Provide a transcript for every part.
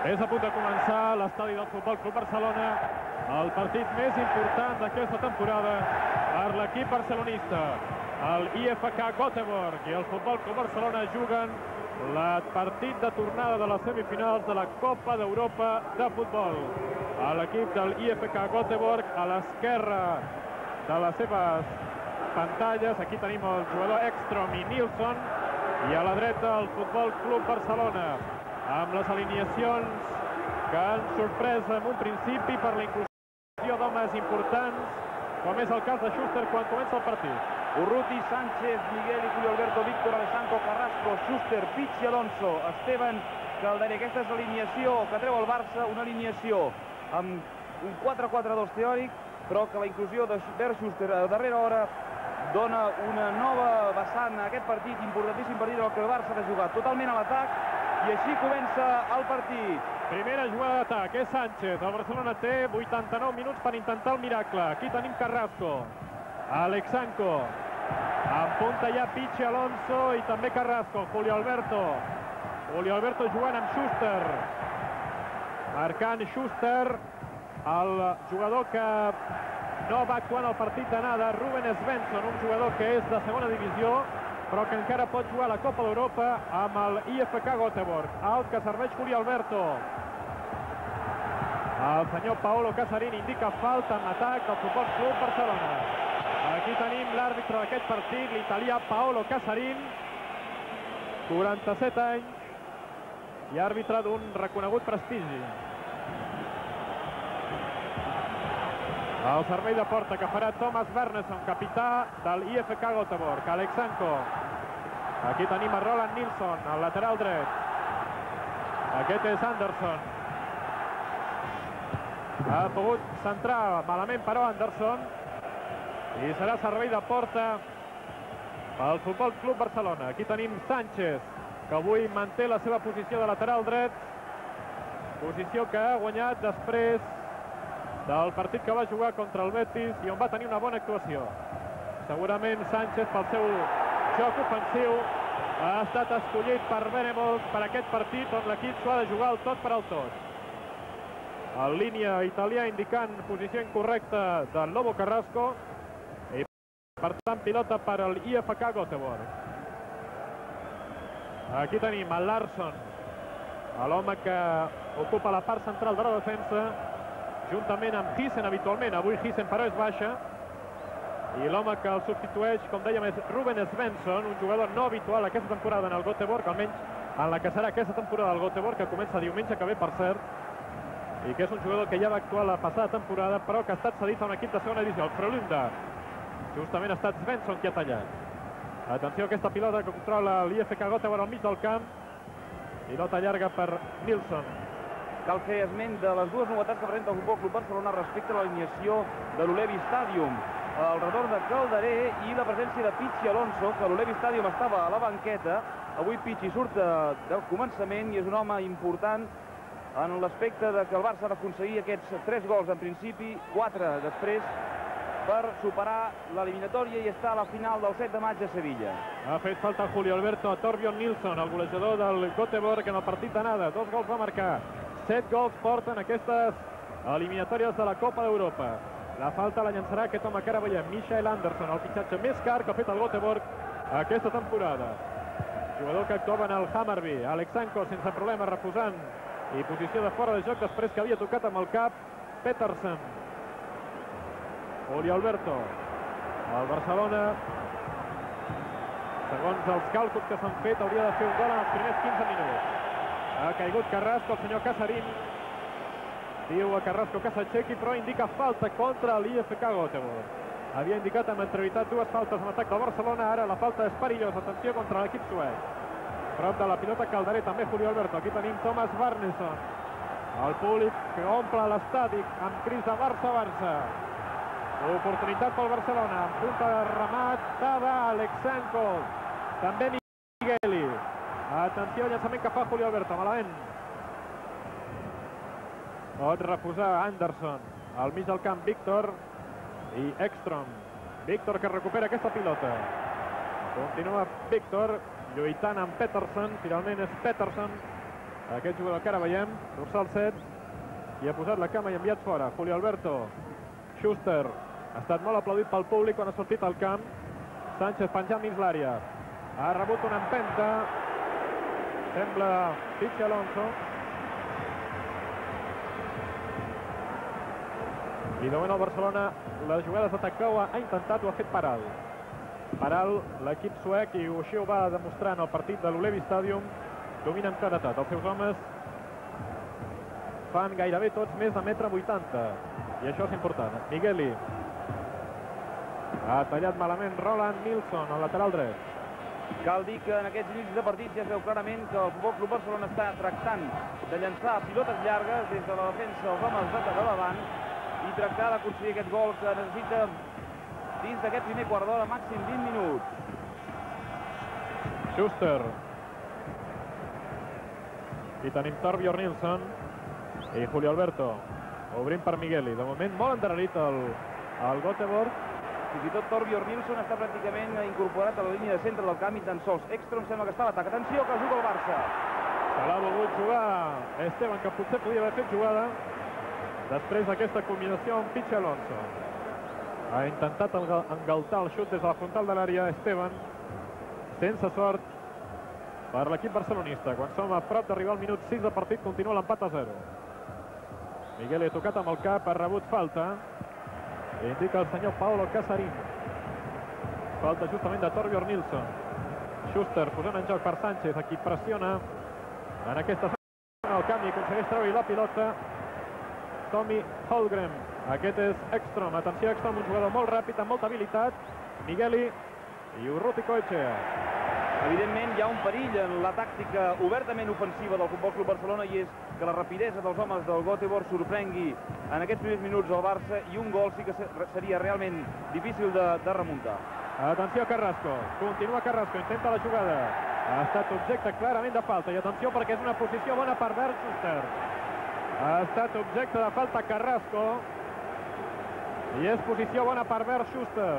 És a punt de començar l'estadi del Futbol Club Barcelona, el partit més important d'aquesta temporada per l'equip barcelonista. El IFK Göteborg i el Futbol Club Barcelona juguen el partit de tornada de les semifinals de la Copa d'Europa de futbol. L'equip del IFK Göteborg a l'esquerra de les seves pantalles. Aquí tenim el jugador Ekstrom i Nilsson, i a la dreta el Futbol Club Barcelona, amb les alineacions que han sorprès en un principi per la inclusió d'homes importants, com és el cas de Schuster quan comença el partit. Urruti, Sánchez, Miguel i Julio Alberto, Víctor, Alessandro, Carrasco, Schuster, Pichi, Alonso, Esteban, Calderé. Aquesta és l'alineació que treu el Barça, una alineació amb un 4-4-2 teòric, però que la inclusió de Bert Schuster a darrera hora dona una nova vessant a aquest partit, importantíssim partit en el que el Barça ha de jugar totalment a l'atac, i així comença el partit. Primera jugada d'atac, és Sánchez. El Barcelona té 89 minuts per intentar el miracle. Aquí tenim Carrasco, Alexanco, en punta ja Pichi, Alonso i també Carrasco, Julio Alberto jugant amb Schuster, marcant Schuster, el jugador que no va actuar en el partit d'anada, Ruben Svensson, un jugador que és de segona divisió, però que encara pot jugar a la Copa d'Europa amb el IFK Göteborg. Alt que serveix Julio Alberto. El senyor Paolo Casarín indica falta en atac al Futbol Club Barcelona. Aquí tenim l'àrbitre d'aquest partit, l'italià Paolo Casarín, 47 anys i àrbitre d'un reconegut prestigi. El servei de porta que farà Thomas Wernersson, capità del IFK Göteborg. Alexanco. Aquí tenim a Roland Nilsson, al lateral dret. Aquest és Anderson. Ha pogut centrar malament, però, Anderson. I serà servei de porta pel Futbol Club Barcelona. Aquí tenim Sánchez, que avui manté la seva posició de lateral dret. Posició que ha guanyat després del partit que va jugar contra el Betis i on va tenir una bona actuació. Segurament Sánchez, pel seu joc ofensiu, ha estat escollit per Veremols per aquest partit on l'equip s'ho ha de jugar el tot per al tot. En línia italià indicant posició incorrecta del Lobo Carrasco i per tant pilota per al IFK Göteborg. Aquí tenim a Larsson, l'home que ocupa la part central de la defensa, juntament amb Hissen habitualment. Avui Hissen però és baixa i l'home que el substitueix, com dèiem, és Ruben Svensson, un jugador no habitual aquesta temporada en el Göteborg, almenys en la que serà aquesta temporada del Göteborg, que comença diumenge que ve, per cert, i que és un jugador que ja va actuar la passada temporada però que ha estat cedit a un equip de segona divisió, el Frölunda. Justament ha estat Svensson qui ha tallat. Atenció a aquesta pilota que controla l'IFK Göteborg al mig del camp, pilota llarga per Nilsson. Cal fer esment de les dues novetats que presenta el Futbol Club Barcelona respecte a l'alineació de l'Ulevi Stadium. El retorn de Calderé i la presència de Pichi Alonso, que a l'Ulevi Stadium estava a la banqueta. Avui Pichi surt del començament i és un home important en l'aspecte de que el Barça ha d'aconseguir aquests 3 gols en principi, 4 després, per superar l'eliminatòria i estar a la final del 7 de maig a Sevilla. Ha fet falta Julio Alberto a Torbjörn Nilsson, el golejador del Göteborg en el partit d'anada. 2 gols va marcar. 7 gols porten aquestes eliminatòries de la Copa d'Europa. La falta la llançarà aquest home que ara veiem, Michael Anderson, el fitxatge més car que ha fet el Göteborg aquesta temporada. Jugador que actuava en el Hammarby. Alexanco sense problema refusant i posició de fora de joc després que havia tocat amb el cap Petersen. Julio Alberto. El Barcelona, segons els càlculs que s'han fet, hauria de fer un gol en els primers 15 minuts. Ha caigut Carrasco, el senyor Casarín diu a Carrasco que s'aixequi, però indica falta contra l'IFK Göteborg. Havia indicat amb anterioritat 2 faltes en atac del Barcelona, ara la falta és perillosa. Atenció contra l'equip suec. Prop de la pilota Calderé, també Julio Alberto. Aquí tenim Thomas Wernersson. El públic que omple l'estadi amb cris de Barça-Barça. Oportunitat pel Barcelona, en punta de remat, Tava, Alexanco, també Migueli. Atenció, llançament que fa Julio Alberto, malament. Pot refusar Anderson. Al mig del camp, Víctor i Ekstrom. Víctor que recupera aquesta pilota. Continua Víctor lluitant amb Petersen. Finalment és Petersen Aquest jugador que ara veiem, dorsal 7, i ha posat la cama i ha enviat fora. Julio Alberto. Schuster ha estat molt aplaudit pel públic quan ha sortit al camp. Sánchez penjant dins l'àrea. Ha rebut una empenta. Sembla Pichi Alonso. I de moment el Barcelona, les jugades d'atac que ha intentat, ho ha fet per alt. Per alt, l'equip suec, i així ho va demostrar en el partit de l'Ulevi Stadium, domina amb claretat. Els seus homes fan gairebé tots més de 1,80 m, i això és important. Migueli. Ha tallat malament Roland Nilsson, al lateral dret. Cal dir que en aquests inicis de partit ja es veu clarament que el Futbol Club Barcelona està tractant de llançar pilotes llargues des de la defensa dels homes de davant i tractar d'aconseguir aquest gol que necessita dins d'aquest primer quart d'hora, màxim 20 minuts. Schuster. I tenim Torbjörn Nilsson i Julio Alberto. Obrint per Migueli. De moment molt endarrerit el Göteborg. Fins i tot Torbjörn Nilsson està pràcticament incorporat a la línia de centre del camp i tan sols Ekstrom sembla que està a l'atac. Atenció, que juga el Barça. Se l'ha volgut jugar Esteban, que potser podia haver fet jugada després d'aquesta combinació amb Pichi Alonso. Ha intentat engaltar el xut des de la frontal de l'àrea Esteban, sense sort per l'equip barcelonista. Quan som a prop d'arribar al minut 6 de partit, continua l'empat a 0. Miguel ha tocat amb el cap, ha rebut falta. Indica el senyor Paolo Casarín. Falta justament de Torbjörn Nilsson. Schuster posant en joc per Sánchez, aquí pressiona en aquesta zona del camp i aconsegueix treure la pilota Tommy Holmgren. Aquest és Ekstrom. Atenció, Ekstrom, un jugador molt ràpid, amb molta habilitat. Migueli i Urruti Koetxea. Evidentment hi ha un perill en la tàctica obertament ofensiva del Futbol Club Barcelona, i és que la rapidesa dels homes del Göteborg sorprengui en aquests primers minuts al Barça, i un gol sí que seria realment difícil de remuntar. Atenció, Carrasco. Continua Carrasco, intenta la jugada. Ha estat objecte clarament de falta, i atenció perquè és una posició bona per Bernd Schuster. Ha estat objecte de falta Carrasco i és posició bona per Bernd Schuster.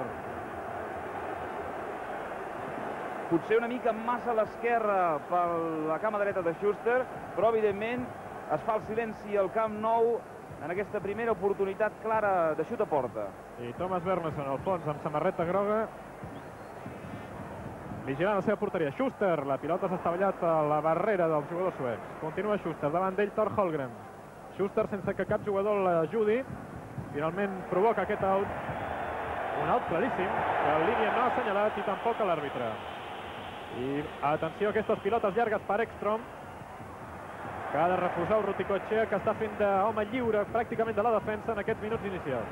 Potser una mica massa a l'esquerra per la cama dreta de Schuster, però evidentment es fa el silenci al Camp Nou en aquesta primera oportunitat clara de xut a porta. I Thomas Wernersson al fons amb samarreta groga, vigilant la seva porteria. Schuster, la pilota s'ha estavellat a la barrera dels jugadors suecs. Continua Schuster, davant d'ell Tor Holmgren. Schuster sense que cap jugador l'ajudi, finalment provoca aquest out. Un out claríssim, que el línia no ha assenyalat i tampoc a l'àrbitre. I atenció a aquestes pilotes llargues per Ekstrom, que ha de refusar Urruti Koetxea, que està fent d'home lliure pràcticament de la defensa en aquests minuts inicials.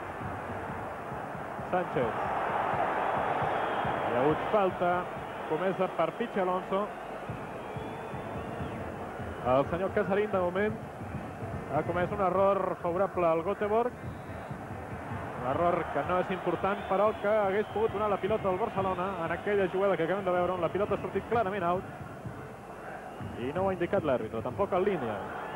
Sánchez. Hi ha hagut falta comesa per Pichi Alonso. El senyor Casarín, de moment, ha comès un error favorable al Göteborg. Un error que no és important, però que hagués pogut donar la pilota al Barcelona en aquella jugada que acabem de veure, on la pilota ha sortit clarament out i no ho ha indicat l'àrbitre, tampoc en línia.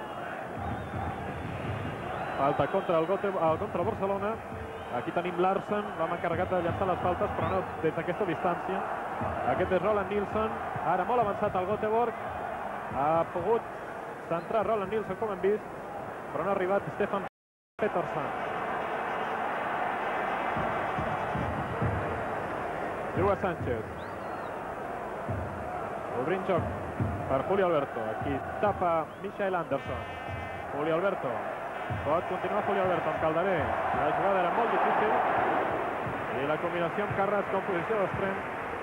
Falta contra el Barcelona. Aquí tenim Larsen, l'home encarregat de llançar les faltes, però no des d'aquesta distància. Aquest és Roland Nilsson, ara molt avançat al Göteborg. Ha pogut centrar Roland Nilsson, com hem vist, però no ha arribat Stefan Pettersson. Juga Sánchez. Obrint joc per Julio Alberto. Aquí tapa Michael Anderson. Julio Alberto. Pot continuar Julio Alberto amb Calderé. La jugada era molt difícil. I la combinació amb Carrasco en posició d'extrem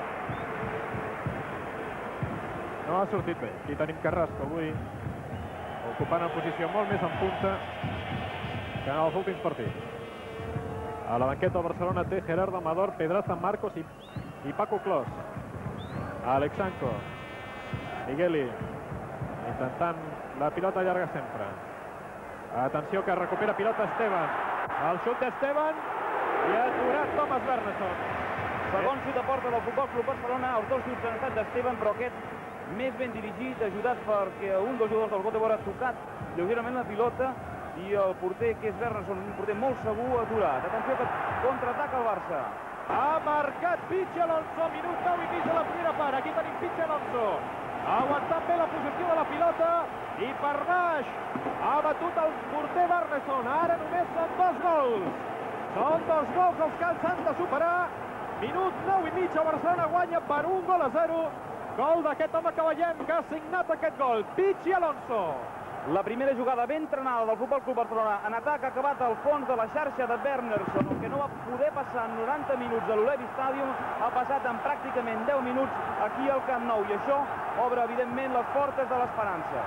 no ha sortit bé. Aquí tenim Carrasco avui ocupant una posició molt més en punta que en els últims partits. A la banqueta del Barcelona té Gerardo Amador, Pedraza, Marcos i Paco Clos. Alexanco. Migueli intentant la pilota llarga sempre. Atenció que recupera pilota Esteban. El xut d'Esteban i ha aturat Thomas Wernersson. Segon xut a porta del Futbol Club Barcelona. Els dos xuts han estat d'Esteban, però aquest més ben dirigit, ajudat perquè un dels jugadors del Göteborg ha tocat lleugerament la pilota i el porter, que és Wernersson, un porter molt segur, ha aturat. Atenció que contraataca el Barça. Ha marcat Pichi Alonso, minut 9 i mig de la primera part. Aquí tenim Pichi Alonso. aguantant bé la posició de la pilota, i per baix ha batut el porter Wernersson. Ara només són 2 gols. Són 2 gols els que s'han de superar. Minut 9 i mig, el Barcelona guanya per 1-0. Gol d'aquest home que veiem que ha signat aquest gol, Pichi Alonso. La primera jugada ben entrenada del Futbol Club Barcelona en atac ha acabat al fons de la xarxa de Wernersson. El que no va poder passar en 90 minuts a l'Ulevi Stadium ha passat en pràcticament 10 minuts aquí al Camp Nou, i això obre evidentment les portes de l'esperança.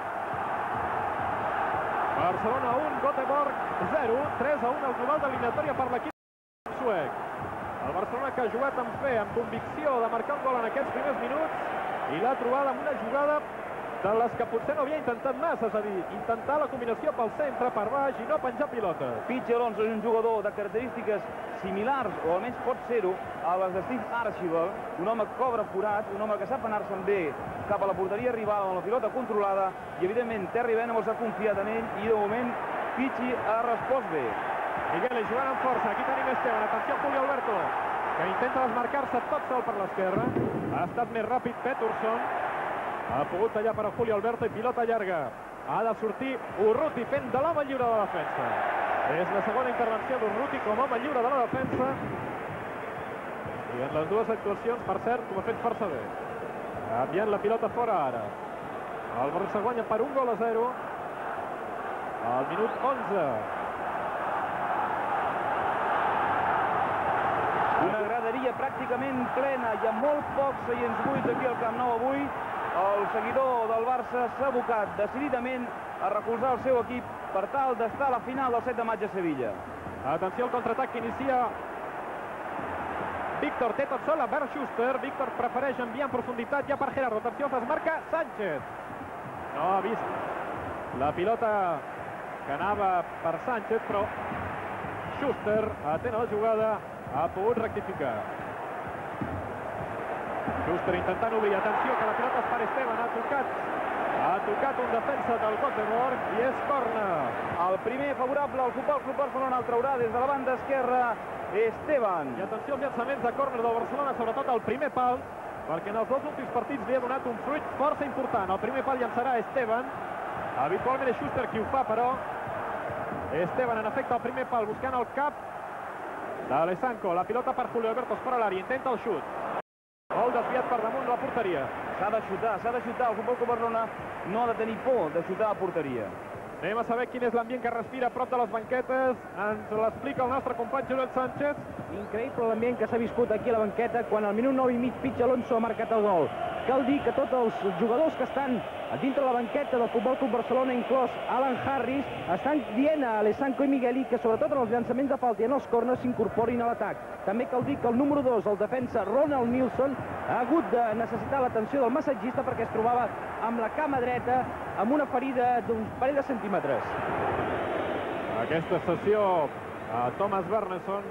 Barcelona 1, Göteborg 0, 3-1 el global d'eliminatòria per l'equip suec. El Barcelona que ha jugat amb fe, amb convicció de marcar un gol en aquests primers minuts, i l'ha trobada amb una jugada de les que potser no havia intentat massa, és a dir, intentar la combinació pel centre, per baix, i no penjar pilotes. Pichi Alonso és un jugador de característiques similars, o almenys pot ser-ho, a les de Steve Archibald, un home que cobra forat, un home que sap anar-se'n bé cap a la porteria rival amb la pilota controlada, i evidentment Terry Venables ha confiat en ell, i de moment Pichi ha respost bé. Miguel jugant amb força, aquí tenim Esteban, atenció a Julio Alberto, que intenta desmarcar-se tot sol per l'esquerra. Ha estat més ràpid Pettersson, ha pogut tallar per a Julio Alberto, i pilota llarga. Ha de sortir Urruti fent de l'home lliure de la defensa. És la segona intervenció d'Urruti com a home lliure de la defensa, i en les dues actuacions, per cert, ho ha fet força bé. Enviant la pilota fora ara. El Barça guanya per 1-0 al minut 11. Una graderia pràcticament plena i amb molt pocs seients buits aquí al Camp Nou avui. El seguidor del Barça s'ha abocat decididament a recolzar el seu equip per tal d'estar a la final del 7 de maig a Sevilla. Atenció al contraatac que inicia Víctor, té tot sol a Bernd Schuster. Víctor prefereix enviar en profunditat ja per Gerardo. Atenció, es marca Sánchez. No ha vist la pilota que anava per Sánchez, però Schuster, atent a la jugada, ha pogut rectificar. Schuster intentant obrir. Atenció, que la pilota és per Esteban. Ha tocat un defensa del Göteborg i és corna. El primer favorable al Futbol Club Barcelona el traurà des de la banda esquerra Esteban. I atenció als llançaments de córner del Barcelona, sobretot al primer pal, perquè en els dos últims partits li ha donat un fruit força important. El primer pal llançarà Esteban. Habitualment és Schuster qui ho fa, però Esteban, en efecte, al primer pal, buscant el cap d'Alessanco. La pilota per Julio Alberto, fora l'àrea, intenta el xut. Gol desviat per damunt de la porteria. S'ha de xutar. El Futbol Club Barcelona no ha de tenir por de xutar a porteria. Anem a saber quin és l'ambient que respira a prop de les banquetes. Ens l'explica el nostre company Joel Sánchez. Increïble l'ambient que s'ha viscut aquí a la banqueta quan al minut 9 i mig Pichi Alonso ha marcat el gol. Cal dir que tots els jugadors que estan a dintre la banqueta del Futbol Club Barcelona, inclòs Alan Harris, estan dient a Alessanco i Migueli que sobretot en els llançaments de falta i en els corners s'incorporin a l'atac. També cal dir que el número 2, el defensa Ronald Nilsson, ha hagut de necessitar l'atenció del massatgista perquè es trobava amb la cama dreta amb una ferida d'uns parell de centímetres. Aquesta sessió a Thomas Wernersson.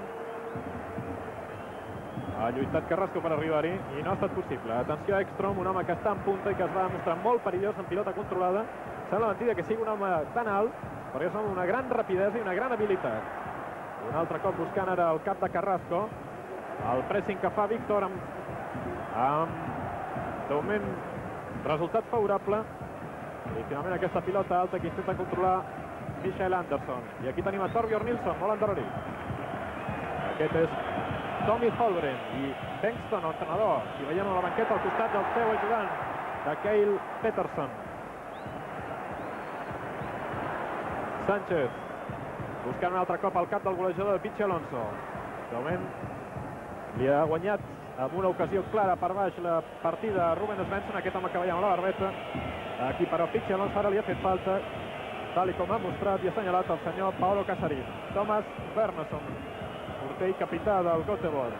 Ha lluitat Carrasco per arribar-hi i no ha estat possible. Atenció a Ekstrom, un home que està en punta i que es va demostrar molt perillós en pilota controlada. Sembla mentida que sigui un home tan alt, perquè és una gran rapidesa i una gran habilitat. Un altre cop buscant ara el cap de Carrasco. El pressing que fa Víctor amb de moment resultat favorable. I finalment aquesta pilota alta que intenta controlar Michael Anderson. I aquí tenim a Torbjörn Nilsson, molt endarrerit. Aquest és Tommy Holmgren i Bengtsson, l'entrenador. I veiem a la banqueta al costat del seu ajudant, de Kyle Pettersson. Sánchez buscant un altre cop al cap del golejador de Pichi Alonso. De moment li ha guanyat amb una ocasió clara per baix la partida a Ruben Svensson, aquest home que veiem a la barbeta. Aquí però Pichi Alonso ara li ha fet falta, tal com ha mostrat i assenyalat el senyor Paolo Casarín. Thomas Wernersson, porter i capità del Göteborg.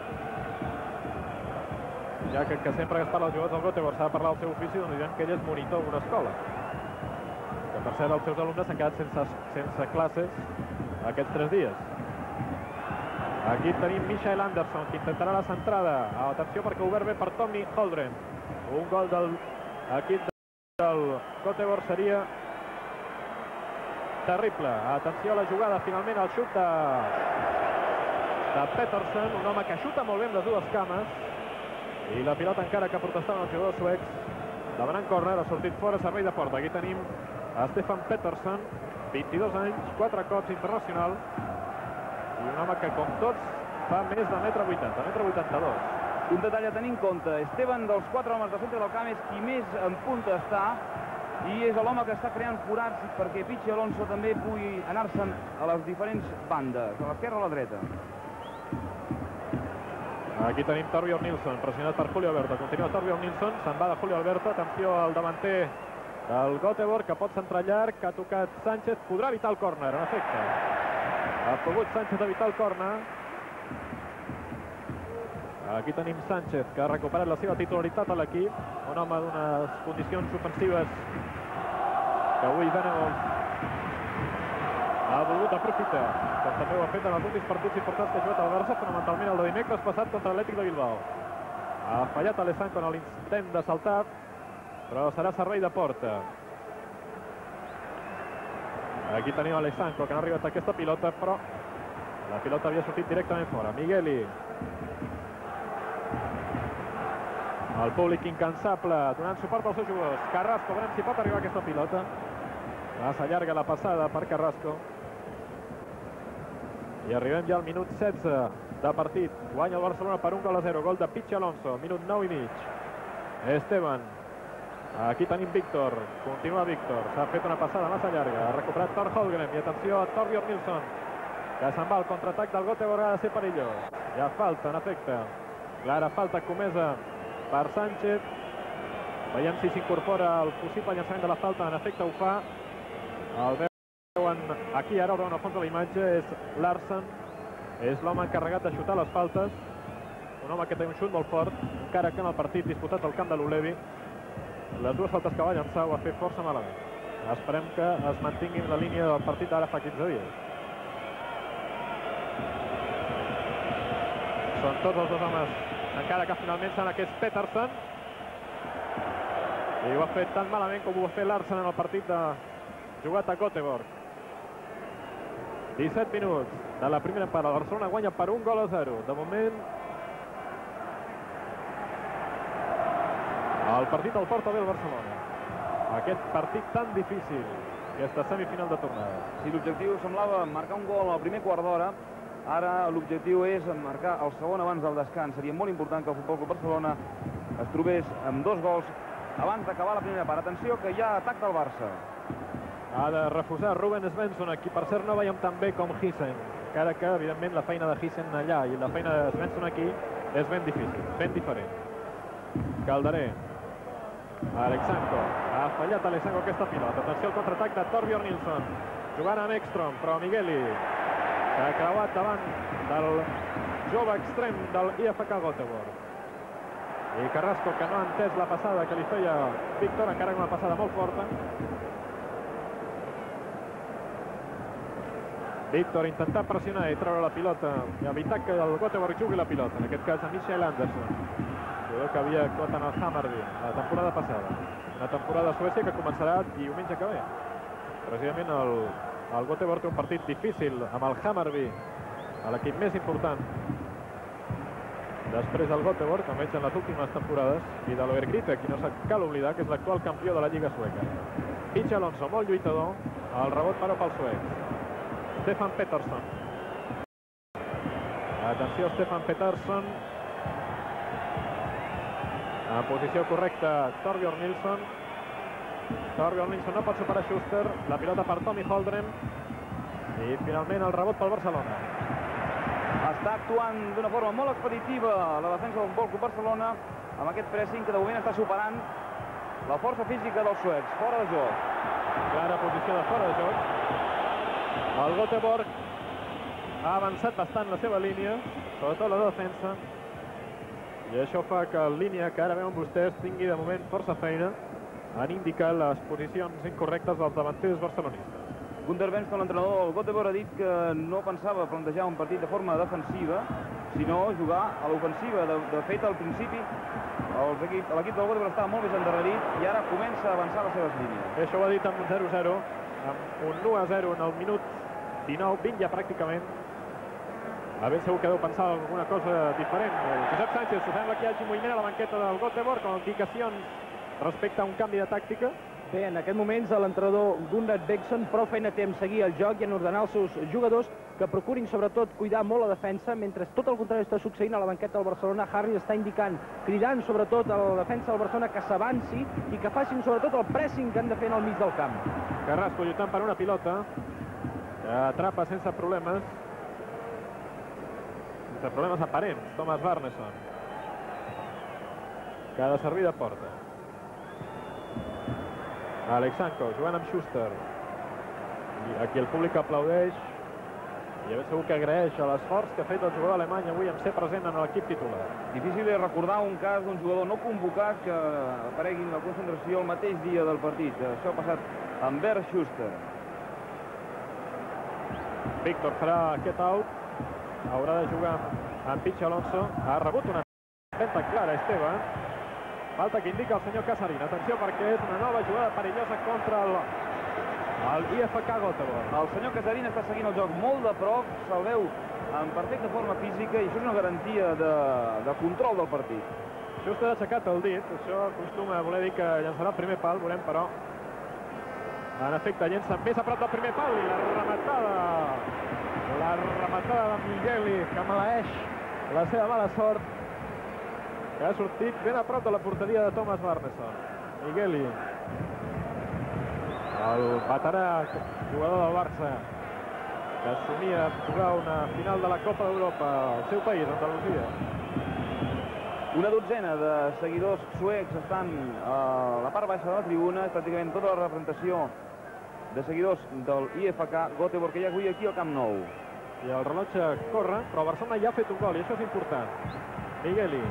Ja que sempre que es parla dels jugadors del Göteborg s'ha de parlar del seu ofici, doncs diran que ell és monitor d'una escola. Que per cert els seus alumnes s'han quedat sense classes aquests 3 dies. Aquí tenim Michael Anderson, que intentarà la centrada. Atenció perquè obert bé per Tommy Holmgren. Un gol del equip del Göteborg seria terrible. Atenció a la jugada, finalment el xut de Pettersson, un home que xuta molt bé amb les dues cames, i la pilota encara que protestaven els jugadors suecs demanant córner, ha sortit fora, servei de porta. Aquí tenim a Stefan Pettersson, 22 anys, 4 cops internacional, i un home que, com tots, fa més de 1,80 m, 1,82 m. Un detall a tenir en compte, Esteban, dels 4 homes de centre del camp, és qui més en punta està, i és l'home que està creant forats perquè Pichi Alonso també pugui anar-se'n a les diferents bandes, a l'esquerra o a la dreta. Aquí tenim Torbjørn Nilsson, pressionat per Julio Alberto. Continua Torbjørn Nilsson, se'n va de Julio Alberto. Atenció al davanter del Göteborg, que pot centrar llarg, que ha tocat Sánchez. Podrà evitar el córner, en efecte. Ha pogut Sánchez evitar el córner. Aquí tenim Sánchez, que ha recuperat la seva titularitat a l'equip. Un home d'unes condicions ofensives que avui Venables ha volgut aprofitar, com també ho ha fet en els últims partits importants que ha jugat al Barça, fonamentalment el de dimecres passat contra l'Atlètic de Bilbao. Ha fallat Alessandro en l'intent de saltar, però serà servei de porta. Aquí tenim Alessandro, que no ha arribat a aquesta pilota, però la pilota havia sortit directament fora. Migueli. El públic incansable, donant suport als seus jugadors. Carrasco, veurem si pot arribar a aquesta pilota. S'allarga la passada per Carrasco. I arribem ja al minut 16 de partit. Guanya el Barcelona per 1-0. Gol de Pichi Alonso, minut 9 i mig. Esteban. Aquí tenim Víctor. Continua Víctor. S'ha fet una passada massa llarga. Ha recuperat Thor Holmgren. I atenció a Torbjørn Nilsson, que se'n va al contraatac del Göteborg. Ha de ser perillós. Hi ha falta, en efecte. Clara falta comesa per Sánchez. Veiem si s'incorpora el possible llançament de la falta. En efecte ho fa. El veuen aquí, ara el veuen al fons de la imatge, és Larsen, és l'home encarregat de xutar les faltes, un home que té un xut molt fort, encara que en el partit disputat al camp de l'Ulevi les dues faltes que va llançar ho ha fet força malament. Esperem que es mantinguin la línia del partit d'ara fa 15 dies. Són tots els dos homes, encara que finalment serà aquest Pettersson, i ho ha fet tan malament com ho va fer Larsen en el partit de jugat a Göteborg. 17 minuts de la primera part. El Barcelona guanya per 1-0. De moment el partit el porta bé el Barcelona. Aquest partit tan difícil, aquesta semifinal de tornada. Si l'objectiu semblava marcar un gol al primer quart d'hora, ara l'objectiu és marcar el segon abans del descans. Seria molt important que el Futbol Club Barcelona es trobés amb 2 gols abans d'acabar la primera part. Atenció, que hi ha atac del Barça. Ha de refusar Ruben Svensson, aquí per cert no veiem tan bé com Hissen, encara que evidentment la feina de Hissen allà i la feina de Svensson aquí és ben difícil, ben diferent. Calderé. Alexandro. Ha fallat Alexandro aquesta pilota. Atenció al contraatac de Torbjørn Nilsson, jugant amb Ekstrom, però Migueli, que ha creuat davant del jove extrem del IFK Göteborg. I Carrasco, que no ha entès la passada que li feia Víctor, encara una passada molt forta. Víctor intentar pressionar i treure la pilota i evitar que el Göteborg jugui la pilota, en aquest cas a Michael Anderson, jugador que havia actuat en el Hammarby la temporada passada. Una temporada a Suècia que començarà diumenge que ve. Precisament el Göteborg té un partit difícil amb el Hammarby, l'equip més important després del Göteborg, com veig en les últimes temporades, i de l'Overgrite, qui no cal oblidar que és l'actual campió de la Lliga Sueca. Pichi Alonso, molt lluitador, el rebot però pel suec. Stefan Pettersson. Atenció, Stefan Pettersson. En posició correcta, Torbjørn Nilsson. Torbjørn Nilsson no pot superar Schuster. La pilota per Tommy Holdren. I finalment el rebot pel Barcelona. Està actuant d'una forma molt expeditiva la defensa del Futbol Club Barcelona amb aquest pressing que de moment està superant la força física dels suecs. Fora de joc. Clara posició de fora de joc. El Göteborg ha avançat bastant la seva línia, sobretot la de defensa, i això fa que la línia que ara veuen vostès tingui de moment força feina en indicar les posicions incorrectes dels davanters barcelonistes. Gunter Svensson, l'entrenador del Göteborg, ha dit que no pensava plantejar un partit de forma defensiva, sinó jugar a l'ofensiva. De fet, al principi, l'equip del Göteborg estava molt més endarrerit i ara comença a avançar les seves línies. Això ho ha dit amb un 0-0, amb un 1-0 en el minut 19, 20 ja pràcticament. A ben segur que deu pensar alguna cosa diferent. Josep Sánchez, sembla que hi hagi moviment a la banqueta del Göteborg, amb indicacions respecte a un canvi de tàctica. Bé, en aquest moment l'entrenador Gunnar Bengtsson prou feina té en seguir el joc i en ordenar els seus jugadors que procurin sobretot cuidar molt la defensa, mentre tot el contrari està succeint a la banqueta del Barcelona. Harris està indicant, cridant sobretot a la defensa del Barcelona que s'avanci i que facin sobretot el pressing que han de fer en el mig del camp. Carrasco lluitant per una pilota, que atrapa sense problemes aparents, Thomas Barneson, que ha de servir de porta. Alex Sanko jugant amb Schuster, i aquí el públic aplaudeix i segur que agraeix l'esforç que ha fet el jugador alemany avui en ser present en l'equip titular. Difícil de recordar un cas d'un jugador no convocat que aparegui en la concentració el mateix dia del partit. Això ha passat amb Bert Schuster. Víctor farà aquest out, haurà de jugar amb Pichi Alonso, ha rebut una falta clara Esteban, falta que indica el senyor Casarín. Atenció perquè és una nova jugada perillosa contra el IFK Göteborg. El senyor Casarín està seguint el joc molt de prop, se'l veu en perfecta forma física i això és una garantia de control del partit. Just ha aixecat el dit, això acostuma a voler dir que llançarà el primer pal, veurem però en efecte llença més a prop del primer pal i la rematada de Migueli que maleeix la seva mala sort, que ha sortit ben a prop de la porteria de Thomas Barneson. Migueli, el veterà jugador del Barça, que assumia jugar una final de la Copa d'Europa al seu país, Andalusia. Una dotzena de seguidors suecs estan a la part baixa de la tribuna, és pràcticament tota la representació de seguidors del IFK Göteborg que hi ha avui aquí al Camp Nou. I el rellotge corre, però Barcelona ja ha fet un gol i això és important. Migueli.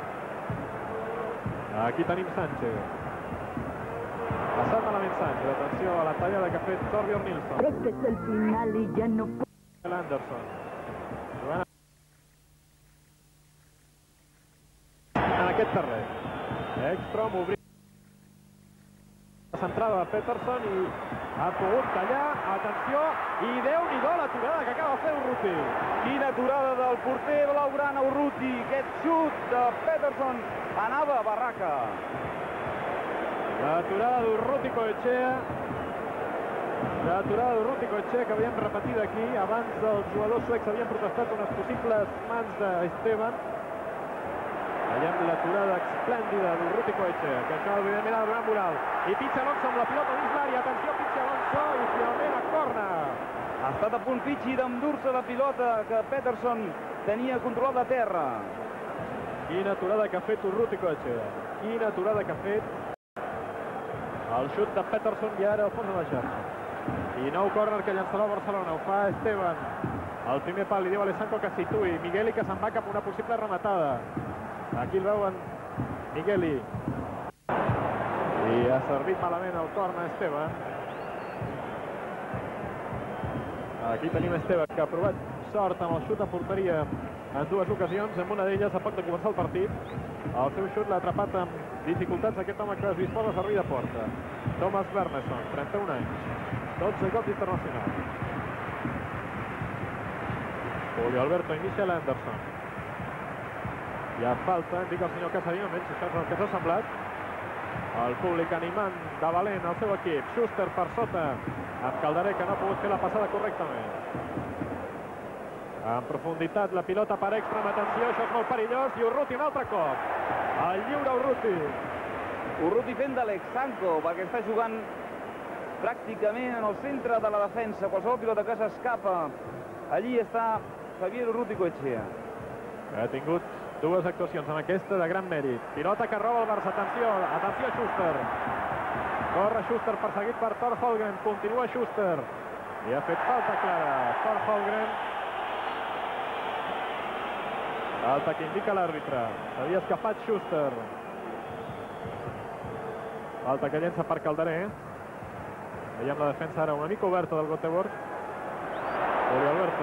Aquí tenim Sánchez. Passat malament Sánchez. Atenció a la tallada que ha fet Torbjörn Nilsson. Crec que és el final i ja no puc. Anderson. En aquest terreny. Ekstrom obrir. La centrada de Pettersson i ha pogut tallar. Atenció. I Déu-n'hi-do l'aturada que acaba de fer Urruti. Quina aturada del porter blaugrana Urruti. Aquest xut de Pettersson anava a barraca. L'aturada d'Urruti-Coetxea. L'aturada d'Urruti-Coetxea que havíem repetit aquí. Abans els jugadors suecs havien protestat unes possibles mans d'Esteban. Veiem l'aturada esplèndida d'Urruti-Coetxea, que això evidentment ha de donar moral. I Pichi Alonso amb la pilota dins l'àrea. Atenció, Pichi Alonso, i finalment a córner. Ha estat a punt Pichi d'endur-se la pilota que Pettersson tenia controlada a terra. Quina aturada que ha fet Urruti-Coetxea. Quina aturada que ha fet. El xut de Pettersson i ara al fons de la xarxa. I nou córner que llançarà el Barcelona. Ho fa Esteban. El primer pal li diu a Alessandro que situï. Migueli que se'n va cap a una possible rematada. Aquí el veuen Migueli. I ha servit malament el córner Esteban. Aquí tenim Esteban que ha provat sort amb el xut a porteria en dues ocasions, en una d'elles a poc de començar el partit. El seu xut l'ha atrapat amb dificultats aquest home que es disposa a servir de porta. Thomas Barneson, 31 anys, 12 gols internacionals. Julio Alberto i Michel Anderson. Hi ha falta, indica el senyor Casarín, almenys això és el que s'ha semblat. El públic animant de valent al seu equip. Schuster per sota, amb Calderé que no ha pogut fer la passada correctament. En profunditat la pilota per Ekstrom, atenció, això és molt perillós, i Urruti un altre cop. El lliure Urruti. Urruti fent d'Alex Sanko, perquè està jugant pràcticament en el centre de la defensa. Qualsevol pilota que s'escapa, allí està Javier Urruti-Coetxea. Ha tingut dues actuacions en aquesta de gran mèrit. Pilota que roba el Barça, atenció Schuster. Corre Schuster perseguit per Thor Holgren, continua Schuster. I ha fet falta clara Thor Holgren. Falta que indica l'àrbitre. S'havia escapat Schuster. Falta que llença per Calderé. Veiem la defensa ara una mica oberta del Göteborg. Julio Alberto.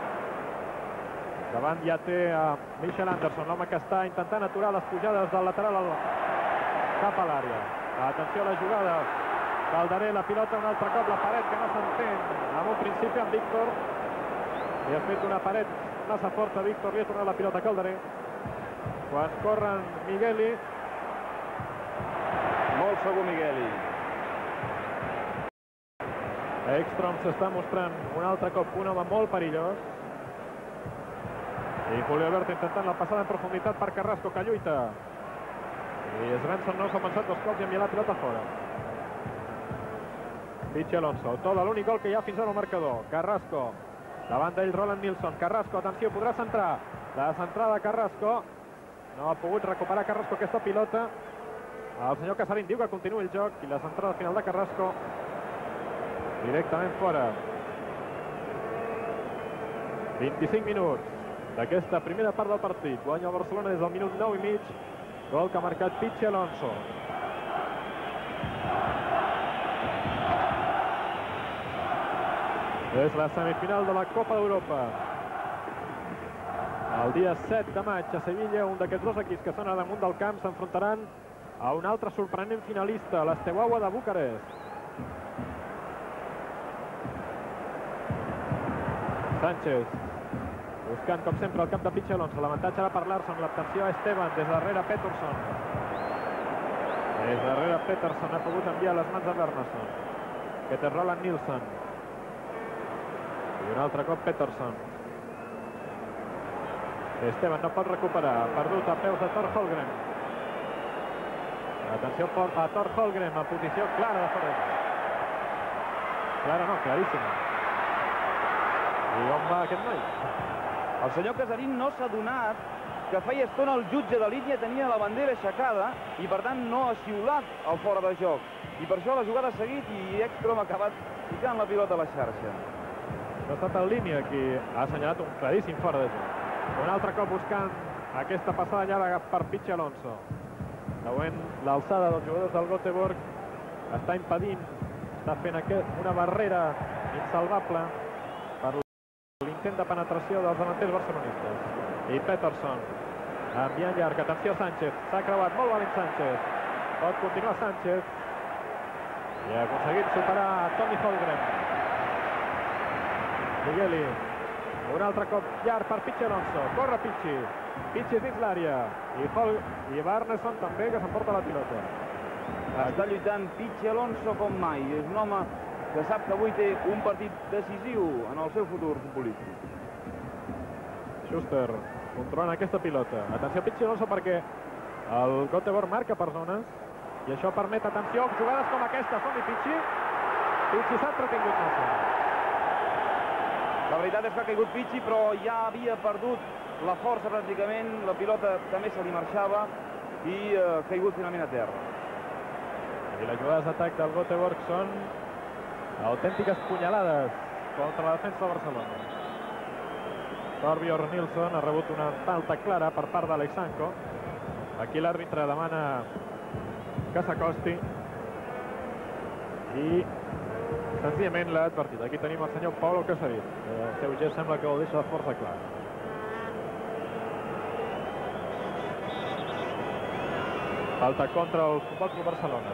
Davant ja té a Michel Anderson, l'home que està intentant aturar les pujades del lateral cap a l'àrea. Atenció a la jugada. Calderé, la pilota un altre cop, la paret que no s'entén en un principi amb Víctor. I ha fet una paret massa forta Víctor, li ha tornat la pilota a Calderé. Quan corren Migueli. I Segur Migueli. Ekstrom s'està mostrant un altre cop un home molt perillós. I Julio Alberto intentant la passada en profunditat per Carrasco, que lluita. I Svensson no s'ha pensat dos cops i envia la pilota fora. Pichi Alonso, autor de l'únic gol que hi ha fins ara al marcador. Carrasco, davant d'ell Roland Nilsson. Carrasco, atenció, podrà centrar. La centrada de Carrasco. No ha pogut recuperar Carrasco aquesta pilota. El senyor Casarín diu que continuï el joc i la centrada final de Carrasco directament fora. 25 minuts d'aquesta primera part del partit. Guanya el Barcelona des del minut 9 i mig. Gol que ha marcat Pichi Alonso. És la semifinal de la Copa d'Europa. El dia 7 de maig a Sevilla, un d'aquests dos equips que són a damunt del camp s'enfrontaran a un altre sorprenent finalista, l'Steaua de Bucarest. Sánchez, buscant com sempre el cap de Pichi Alonso. L'avantatge ara per Larsson, l'abstenció a Esteban, des darrere Pettersson. Des darrere Pettersson ha pogut enviar les mans a Wernersson. Que té Roland Nilsson. I un altre cop Pettersson. Esteban no pot recuperar, perdut a peus de Thor Holmgren. Atenció a Thor Holmgren, en posició clara de fora. Clara no, claríssima. I on va aquest noi? El senyor Casarín no s'ha donat que feia estona el jutge de línia tenia la bandera aixecada i per tant no ha xiulat el fora de joc. I per això la jugada ha seguit i Ekstrom ha acabat ficant la pilota a la xarxa. Ha estat en línia qui ha assenyalat un claríssim fora de joc. Un altre cop buscant aquesta passada llarga per Pichi Alonso. Següent l'alçada dels jugadors del Göteborg està impedint, està fent una barrera insalvable per l'intent de penetració dels davanters barcelonistes. I Pettersson enviant llarg, atenció Sánchez, s'ha creuat molt valent Sánchez, pot continuar Sánchez i ha aconseguit superar a Toni Holmgren. Migueli, un altre cop llarg per Pichi Alonso, corre Pichi dins l'àrea i Wernersson també que s'emporta la pilota. Està lluitant Pichi Alonso com mai, és un home que sap que avui té un partit decisiu en el seu futur futbolístic. Schuster controlant aquesta pilota. Atenció Pichi Alonso perquè el Göteborg marca per zones i això permet, atenció, jugades com aquesta són i Pichi s'ha entretingut massa. La veritat és que ha caigut Pichi, però ja havia perdut la força pràcticament, la pilota també se li marxava i ha caigut finalment a terra. I les jugades d'atac del Göteborg són autèntiques punyalades contra la defensa de Barcelona. Torbjörn Nilsson ha rebut una falta clara per part d'Alexanko. Aquí l'àrbitre demana que s'acosti i senzillament l'ha advertit. Aquí tenim el senyor Paulo Casarín. El seu gest sembla que ho deixa força clar. Falta contra el Futbol Club Barcelona.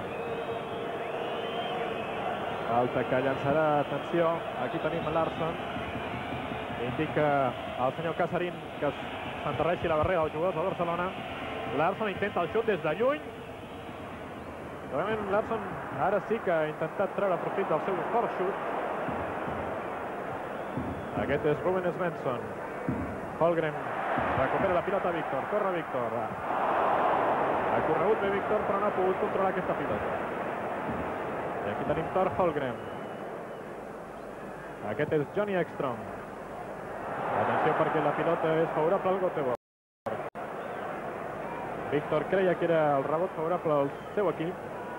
Falta que llançarà, atenció, aquí tenim Larsson. Indica el senyor Casarín que s'enterreixi la barrera dels jugadors de Barcelona. Larsson intenta el xut des de lluny. Realment Larsson ara sí que ha intentat treure profit del seu fort xut. Aquest és Ruben Svensson. Holmgren recupera la pilota a Víctor. Corre Víctor. Ha corregut bé Víctor però no ha pogut controlar aquesta pilota. I aquí tenim Thor Holmgren. Aquest és Johnny Ekstrom. Atenció perquè la pilota és favorable al Göteborg. Víctor creia que era el rebot favorable al seu equip.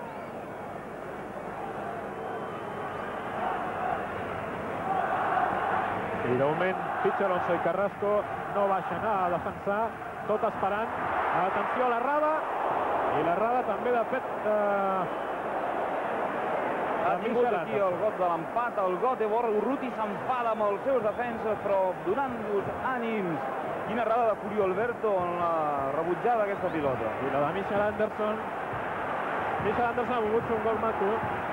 I de moment Pichi Alonso i Carrasco no baixen a defensar, tot esperant. Atenció a l'errada i l'errada també de fet ha tingut aquí el got de l'empat, el Göteborg. Urruti s'enfada amb els seus defenses però donant-los ànims. Quina errada de Julio Alberto en la rebutjada d'aquesta pilota. I la de Michael Anderson. Michael Anderson ha volgut fer un gol maco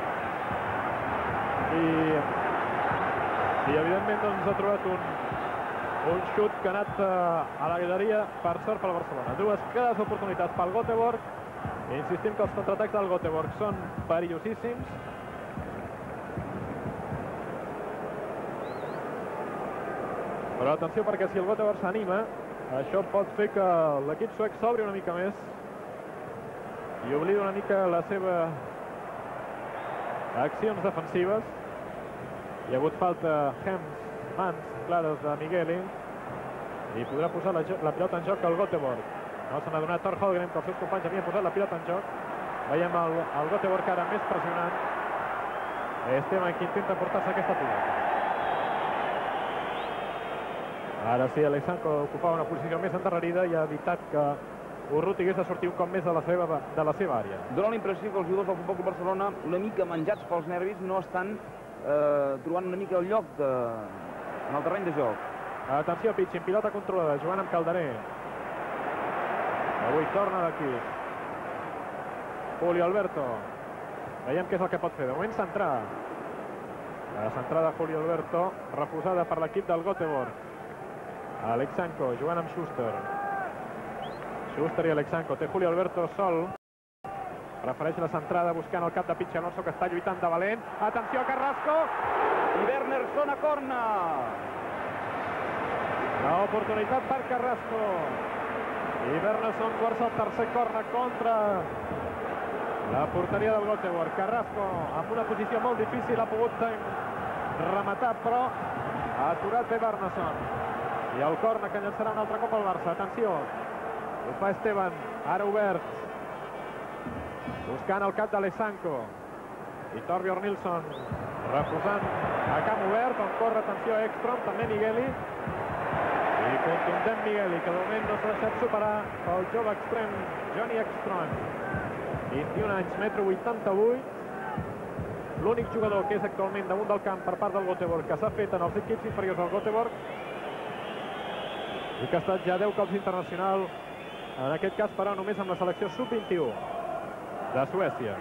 i evidentment doncs ha trobat un xut que ha anat a la galeria per sort pel Barcelona. Dues clares oportunitats pel Göteborg Insistim que els contraatacs del Göteborg són perillosíssims. Però atenció, perquè si el Göteborg s'anima, això pot fer que l'equip suec s'obri una mica més i oblida una mica la seva accions defensives. Hi ha hagut falta mans clares de Migueli i podrà posar la pilota en joc el Göteborg. No se n'ha donat Thor Holgren, que els seus companys havien posat la pilota en joc. Veiem el Göteborg ara més pressionant. Esteban que intenta portar-se aquesta pilota. Ara sí, Alexandre ocupava una posició més endarrerida i ha evitat que Urruti hagués de sortir un cop més de la seva àrea. Dóna la impressió que els jugadors del Futbol Club Barcelona, una mica menjats pels nervis, no estan trobant una mica el lloc en el terreny de joc. Atenció, Piccin, pilota controlada, jugant amb Calderé. Avui torna d'aquí Julio Alberto. Veiem què és el que pot fer. De moment centrar. La centrada Julio Alberto, refusada per l'equip del Göteborg. Alexandre jugant amb Schuster. Schuster i Alexandre. Té Julio Alberto sol. Prefereix la centrada buscant el cap de Pichi Alonso, que està lluitant de valent. Atenció, Carrasco! I Wernersson a corna. L'oportunitat per Carrasco. I Wernersson guarda el tercer corna contra la porteria del Göteborg. Carrasco, amb una posició molt difícil, ha pogut rematar, però ha aturat bé Wernersson. I el corna que llançarà un altre cop al Barça. Atenció, ho fa Esteban, ara obert. Buscant el cap d'Alexandre. I Torbjörn Nilsson refusant a camp obert, on corre, atenció, Ekström, també Migueli. I contundent Migueli, que de moment no s'ha deixat superar pel jove extrem Johnny Ekström. 21 anys, 1,88 m. L'únic jugador que és actualment damunt del camp per part del Göteborg, que s'ha fet en els equips inferiors del Göteborg i que ha estat ja 10 cops internacional, en aquest cas però només amb la selecció sub-21 de Suècia.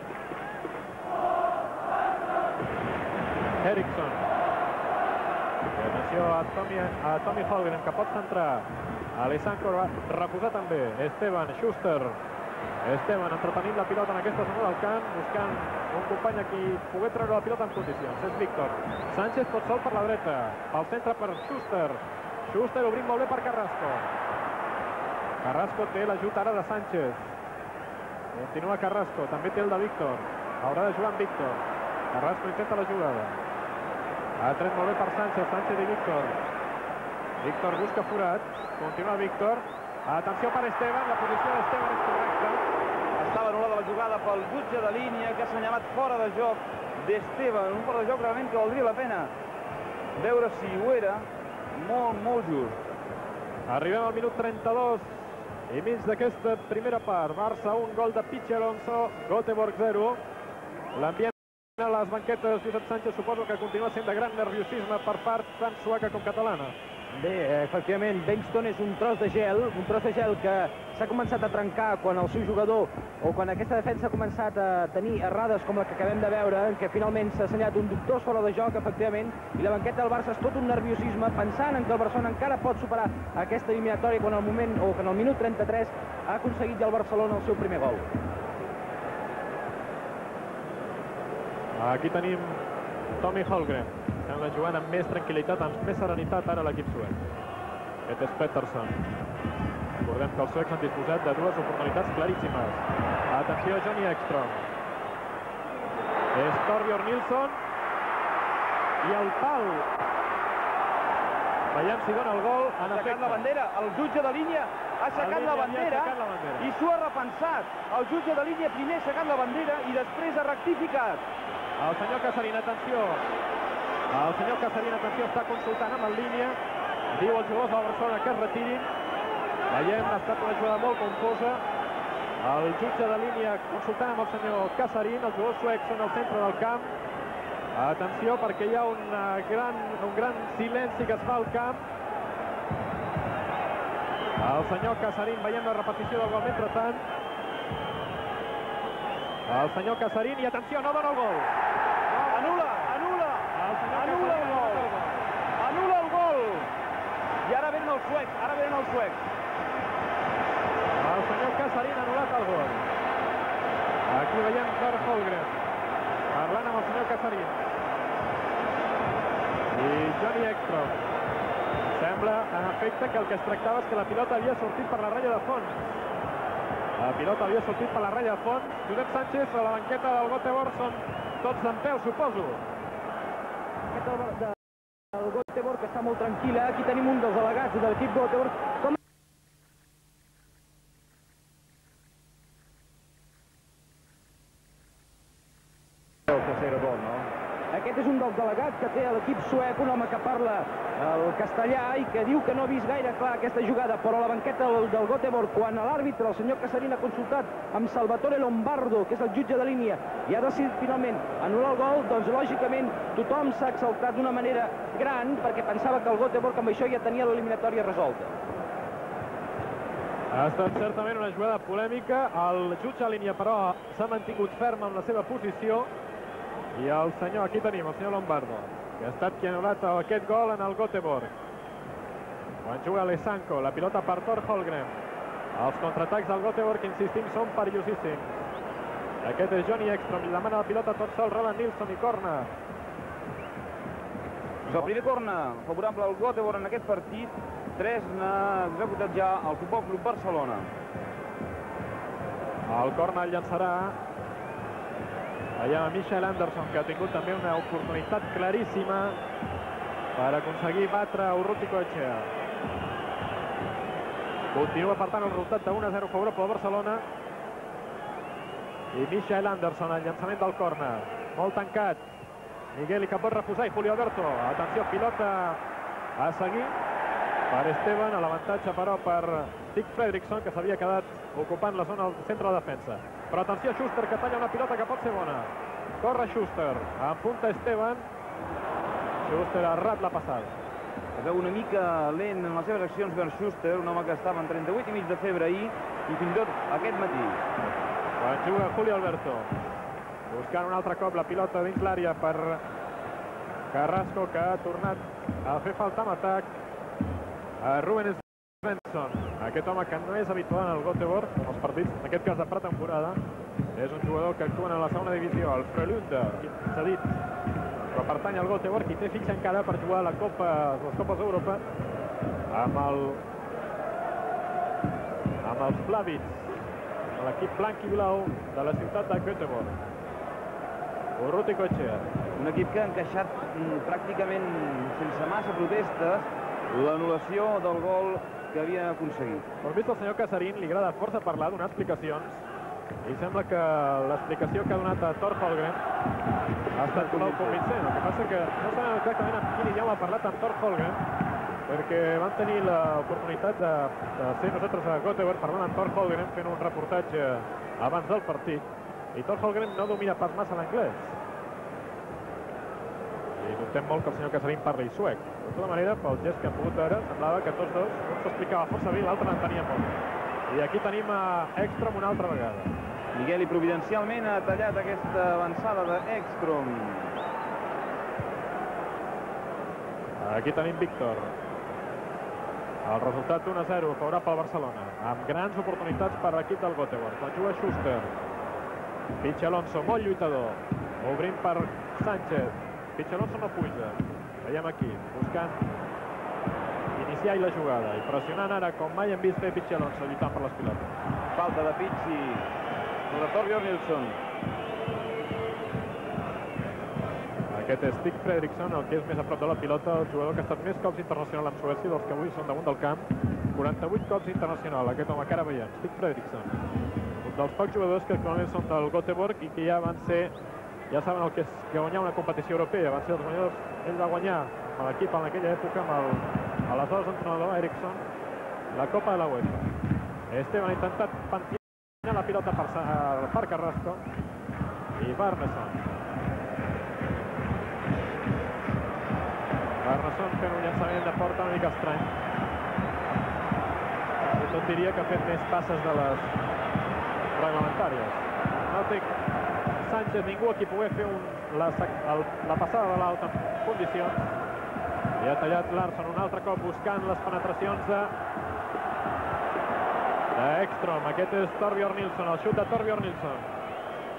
Eriksson. I atenció a Tommy Holgren, que pot centrar. Alessandro refusar també. Esteban, Schuster. Esteban entretenint la pilota en aquesta zona del camp, buscant un company a qui poder treure la pilota en condicions. És Víctor. Sánchez pot sol per la dreta. Pel centre per Schuster. Schuster obrint molt bé per Carrasco. Carrasco té l'ajut ara de Sánchez. Continua Carrasco, també té el de Víctor. Haurà de jugar amb Víctor. Carrasco intenta la jugada. Ha tret molt bé per Sánchez, Sánchez i Víctor. Víctor busca forat. Continua Víctor. Atenció per Esteban, la posició d'Esteban és correcta. Estava anul·lada la jugada pel jutge de línia, que ha assenyalat fora de joc d'Esteban. Un fora de joc realment que valdria la pena veure si ho era. Molt just. Arribem al minut 32 i mig d'aquesta primera part. Barça 1, gol de Pichi Alonso, Göteborg 0. L'ambient a les banquetes, Josep Sánchez, suposo que continua sent de gran nerviosisme per part tant sueca com catalana. Bé, efectivament, Bengtsson és un tros de gel que s'ha començat a trencar quan el seu jugador o quan aquesta defensa ha començat a tenir errades com la que acabem de veure, en què finalment s'ha assenyalat un dubtós fora de joc, efectivament, i la banqueta del Barça és tot un nerviosisme, pensant en que el Barcelona encara pot superar aquesta eliminatòria quan al moment, o que en el minut 33 ha aconseguit ja el Barcelona el seu primer gol. Aquí tenim Tommy Holgren. Sembla jugant amb més tranquil·litat, amb més serenitat ara l'equip suec. Aquest és Pettersson. Recordem que els suecs han disposat de dues oportunitats claríssimes. Atenció, Johnny Ekström. És Torbjörn Nilsson. I el pal. Veiem si dona el gol. Ha aixecat la bandera. El jutge de línia ha aixecat la bandera i s'ho ha repensat. El jutge de línia primer ha aixecat la bandera i després ha rectificat. El senyor Casarín, atenció. El senyor Casarín, atenció, està consultant amb en línia. Diu als jugadors de la Barcelona que es retirin. Veiem, ha estat una jugada molt confosa. El jutge de línia consultant amb el senyor Casarín. Els jugadors suecs són al centre del camp. Atenció, perquè hi ha un gran silenci que es fa al camp. El senyor Casarín, veiem la repetició del gol mentrestant. El senyor Casarín, i atenció, no dona el gol. Anul·la el gol. Anul·la el gol. I ara venen els suecs, El senyor Casarín ha anul·lat el gol. Aquí veiem Thor Holmgren parlant amb el senyor Casarín i Johnny Ekstrom. Sembla, en efecte, que el que es tractava és que la pilota havia sortit per la ratlla de fons. La pilota havia sortit per la ratlla de fons. Josep Sánchez, a la banqueta del Göteborg, són tots d'en peu, suposo. El Göteborg, que està molt tranquil·la. Aquí tenim un dels delegats de l'equip Göteborg. Com El tercer gol, no? Aquest és un dels delegats que té l'equip suec, un home que parla el castellà i que diu que no ha vist gaire clar aquesta jugada, però a la banqueta del Göteborg, quan l'àrbitre, el senyor Casarín, ha consultat amb Salvatore Lombardo, que és el jutge de línia, i ha decidit finalment anul·lar el gol, doncs lògicament tothom s'ha exaltat d'una manera gran perquè pensava que el Göteborg amb això ja tenia l'eliminatòria resolta. Ha estat certament una jugada polèmica. El jutge a línia, però, s'ha mantingut ferm en la seva posició. I el senyor, aquí tenim, el senyor Lombardo, que ha estat qui ha anul·lat aquest gol en el Göteborg. Quan juga Lesanko, la pilota per Thor Holmgren. Els contraatacs del Göteborg, insistim, són perillosíssims. Aquest és Johnny Ekstrom, li demana la pilota tot sol Roland Nilsson i corna. El primer corna favorable al Göteborg en aquest partit. 3 n'ha executat ja el Futbol Club Barcelona. El corna el llançarà. Allà Michael Anderson, que ha tingut també una oportunitat claríssima per aconseguir batre Urruti Coetxea. Continua, per tant, el resultat de 1-0 favorable al Barcelona. I Michael Anderson, el llançament del córner. Molt tancat. Miguel, que pot refusar, i Julio Alberto. Atenció, pilota a seguir per Esteban. L'avantatge, però, per Stig Fredriksson, que s'havia quedat ocupant la zona del centre de defensa. Però atenció, Schuster, que talla una pilota que pot ser bona. Corre Schuster, apunta Esteban. Schuster ha errat la passada. Es veu una mica lent en les seves accions vers Schuster, un home que estava en 38,5 de febre ahir i fins i tot aquest matí. Quan juga Julio Alberto, buscant un altre cop la pilota dins l'àrea per Carrasco, que ha tornat a fer falta amb atac a Ruben Svensson. Aquest home que no és habitual en el Göteborg, en els partits, en aquest cas de pretemporada, és un jugador que actua en la segona divisió, el Frölunda, cedit, però pertany al Göteborg i té fitxa encara per jugar a les Copes d'Europa amb els Flavits, l'equip blanc i blau de la ciutat de Göteborg. Urruti Coetxea. Un equip que ha encaixat pràcticament sense massa protestes l'anul·lació del gol que havia aconseguit. Hem vist el senyor Casarín, li agrada força parlar, donar explicacions, i sembla que l'explicació que ha donat a Thor Holmgren ha estat molt convincent. El que passa que no sabem exactament en quin idioma ha parlat amb Thor Holmgren, perquè vam tenir l'oportunitat de ser nosaltres a Göteborg parlant amb Thor Holmgren, fent un reportatge abans del partit, i Thor Holmgren no domina pas massa l'anglès. I dubtem molt que el senyor Casarín parli suec. De tota manera, pel gest que hem pogut veure, semblava que tots dos, un s'explicava força bé i l'altre n'entenia molt. I aquí tenim a Ekstrom una altra vegada. Miguel, i providencialment ha tallat aquesta avançada d'Ekstrom. Aquí tenim Víctor. El resultat 1-0 favorable al Barcelona, amb grans oportunitats per l'equip del Göteborg. Quan juga Schuster, Pichi Alonso, molt lluitador, obrint per Sánchez. Pichi Alonso no puja, veiem aquí, buscant iniciar la jugada i pressionant ara, com mai hem vist fer Pichi Alonso, lluitant per les pilotes. Falta de Pichi sobre Torbjörn Nilsson. Aquest és Stig Fredriksson, el que és més a prop de la pilota, el jugador que ha estat més cops internacional amb Suècia, dels que avui són damunt del camp. 48 cops internacional, aquest home que ara veiem, Stig Fredriksson. Un dels pocs jugadors que actualment són del Göteborg i que ja van ser, ja saben el que és guanyar una competició europea. Van ser els guanyadors, ell va guanyar a l'equip en aquella època amb aleshores entrenador Eriksson la Copa de la UEFA. Esteban ha intentat pentinar la pilota per Carrasco i Barneson. Barneson fent un llançament de porta una mica estrany. I tot diria que ha fet més passes de les reglamentàries. No té Sánchez ningú a qui poder fer la passada de l'alta en condicions. I ha tallat Larsson un altre cop buscant les penetracions d'Ekstrom. Aquest és Torbjörn Nilsson, el xut de Torbjörn Nilsson.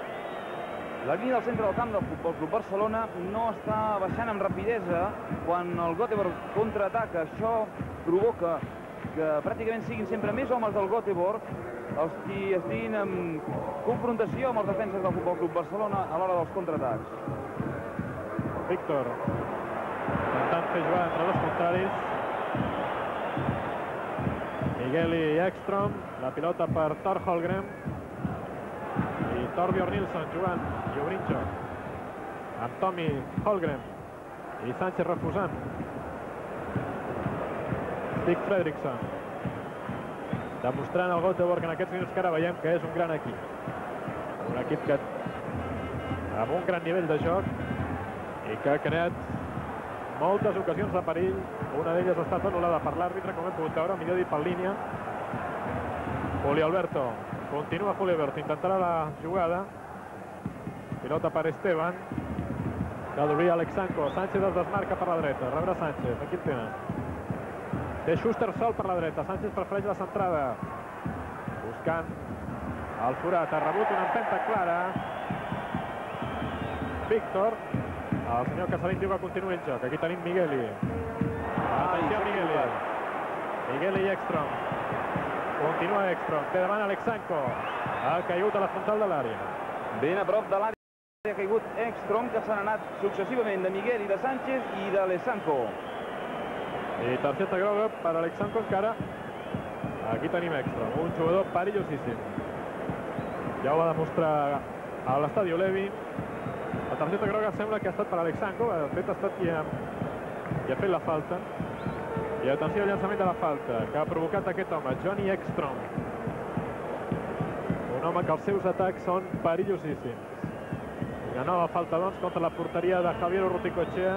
La línia del centre del camp del Futbol Club Barcelona no està baixant amb rapidesa quan el Göteborg contraataca. Això provoca que pràcticament siguin sempre més homes del Göteborg els qui estiguin en confrontació amb els defenses del Futbol Club Barcelona a l'hora dels contraatacs. Víctor intentant fer jugar entre dos contraris. Migueli i Ekstrom, la pilota per Thor Holmgren i Torbjørn Nilsson jugant i obrint joc amb Tommy Holmgren i Sánchez refusant. Stig Fredriksson demostrant al Göteborg en aquests minuts que ara veiem que és un gran equip. Un equip que amb un gran nivell de joc i que ha creat moltes ocasions de perill. Una d'elles ha estat anul·lada per l'àrbitre, com hem pogut veure, millor dit per línia. Juli Alberto. Continua Juli Alberto, intentarà la jugada. Pilota per Esteban. Que d'obrir Alexanko. Sánchez es desmarca per la dreta. Rebre Sánchez. Aquí el tenen. Té Schuster sol per la dreta. Sánchez prefereix la centrada. Buscant el forat. Ha rebut una empenta clara. Víctor. El senyor Casarín diu que continuï el joc. Aquí tenim Migueli. Atenció a Migueli. Migueli i Ekstrom. Continua Ekstrom. Té davant Alexanko. Ha caigut a la frontal de l'àrea. Ben a prop de l'àrea ha caigut Ekstrom, que s'han anat successivament de Migueli, de Sánchez i d'Alexanko. I targeta groga per Alexanko encara. Aquí tenim Ekstrom, un jugador perillosíssim. Ja ho va demostrar a l'estadi Olevi. La targeta groga sembla que ha estat per Alexanko, de fet ha estat qui ha fet la falta. I atenció al llançament de la falta, que ha provocat aquest home, Johnny Ekstrom. Un home que els seus atacs són perillosíssims. Una nova falta, doncs, contra la porteria de Javier Urruticoechea.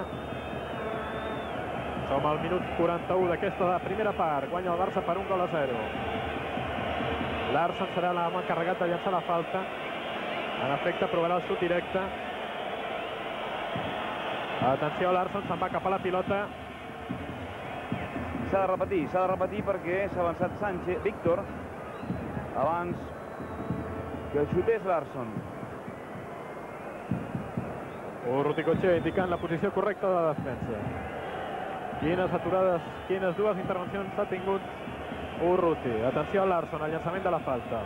Som al minut 41 d'aquesta primera part. Guanya el Barça per 1-0. Larsson serà l'home encarregat de llançar la falta. En efecte, provarà el xut directe. Atenció, Larsson se'n va cap a la pilota. S'ha de repetir perquè s'ha avançat Sánchez, Víctor, abans que xutés Larsson. Urruticoechea indicant la posició correcta de la defensa. Quines aturades, quines dues intervencions ha tingut Urruti. Atenció a Larsson, al llançament de la falta.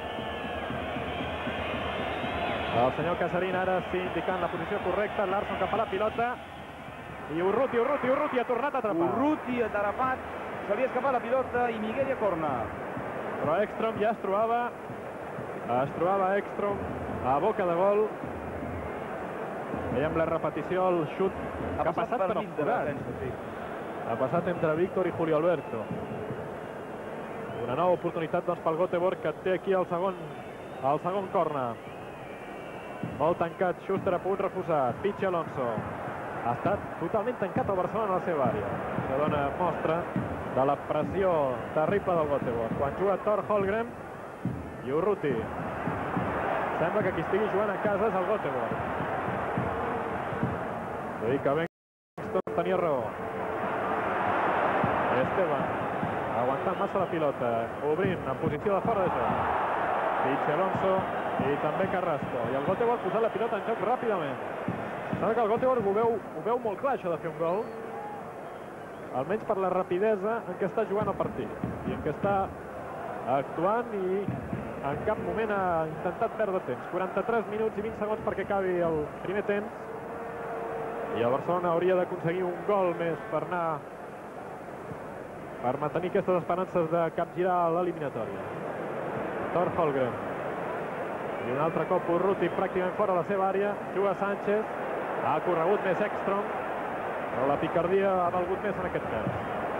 El senyor Casarín ara sí indicant la posició correcta. Larsson cap a la pilota. I Urruti ha tornat a atrapar. Urruti ha atrapat, se li ha escapat la pilota i Migueli a corna. Però Ekstrom ja es trobava Ekstrom a boca de gol. Veiem la repetició, el xut que ha passat per el forat. Ha passat entre Víctor i Julio Alberto. Una nova oportunitat, doncs, pel Göteborg, que té aquí el segon corna. Molt tancat, Schuster ha pogut refusar. Pichi Alonso. Ha estat totalment tancat el Barcelona en la seva àrea. Això dona mostra de la pressió terrible del Göteborg. Quan juga Thor Holmgren i Urruti. Sembla que qui estigui jugant a casa és el Göteborg. És a dir, que Bengtsson tenia raó. Esteban aguantant massa la pilota, obrint en posició de fora de joc. Pichi Alonso i també Carrasco. I el Göteborg posant la pilota en joc ràpidament. Sembla que el Göteborg ho veu molt clar, això de fer un gol. Almenys per la rapidesa en què està jugant el partit. I en què està actuant i en cap moment ha intentat perdre temps. 43 minuts i 20 segons perquè acabi el primer temps. I el Barcelona hauria d'aconseguir un gol més per mantenir aquestes esperances de capgirar l'eliminatòria. Thor Holmgren. I un altre cop Urruti pràcticament fora de la seva àrea. Juga Sánchez. Ha corregut més Ekstrom, però la picardia ha valgut més en aquest cas.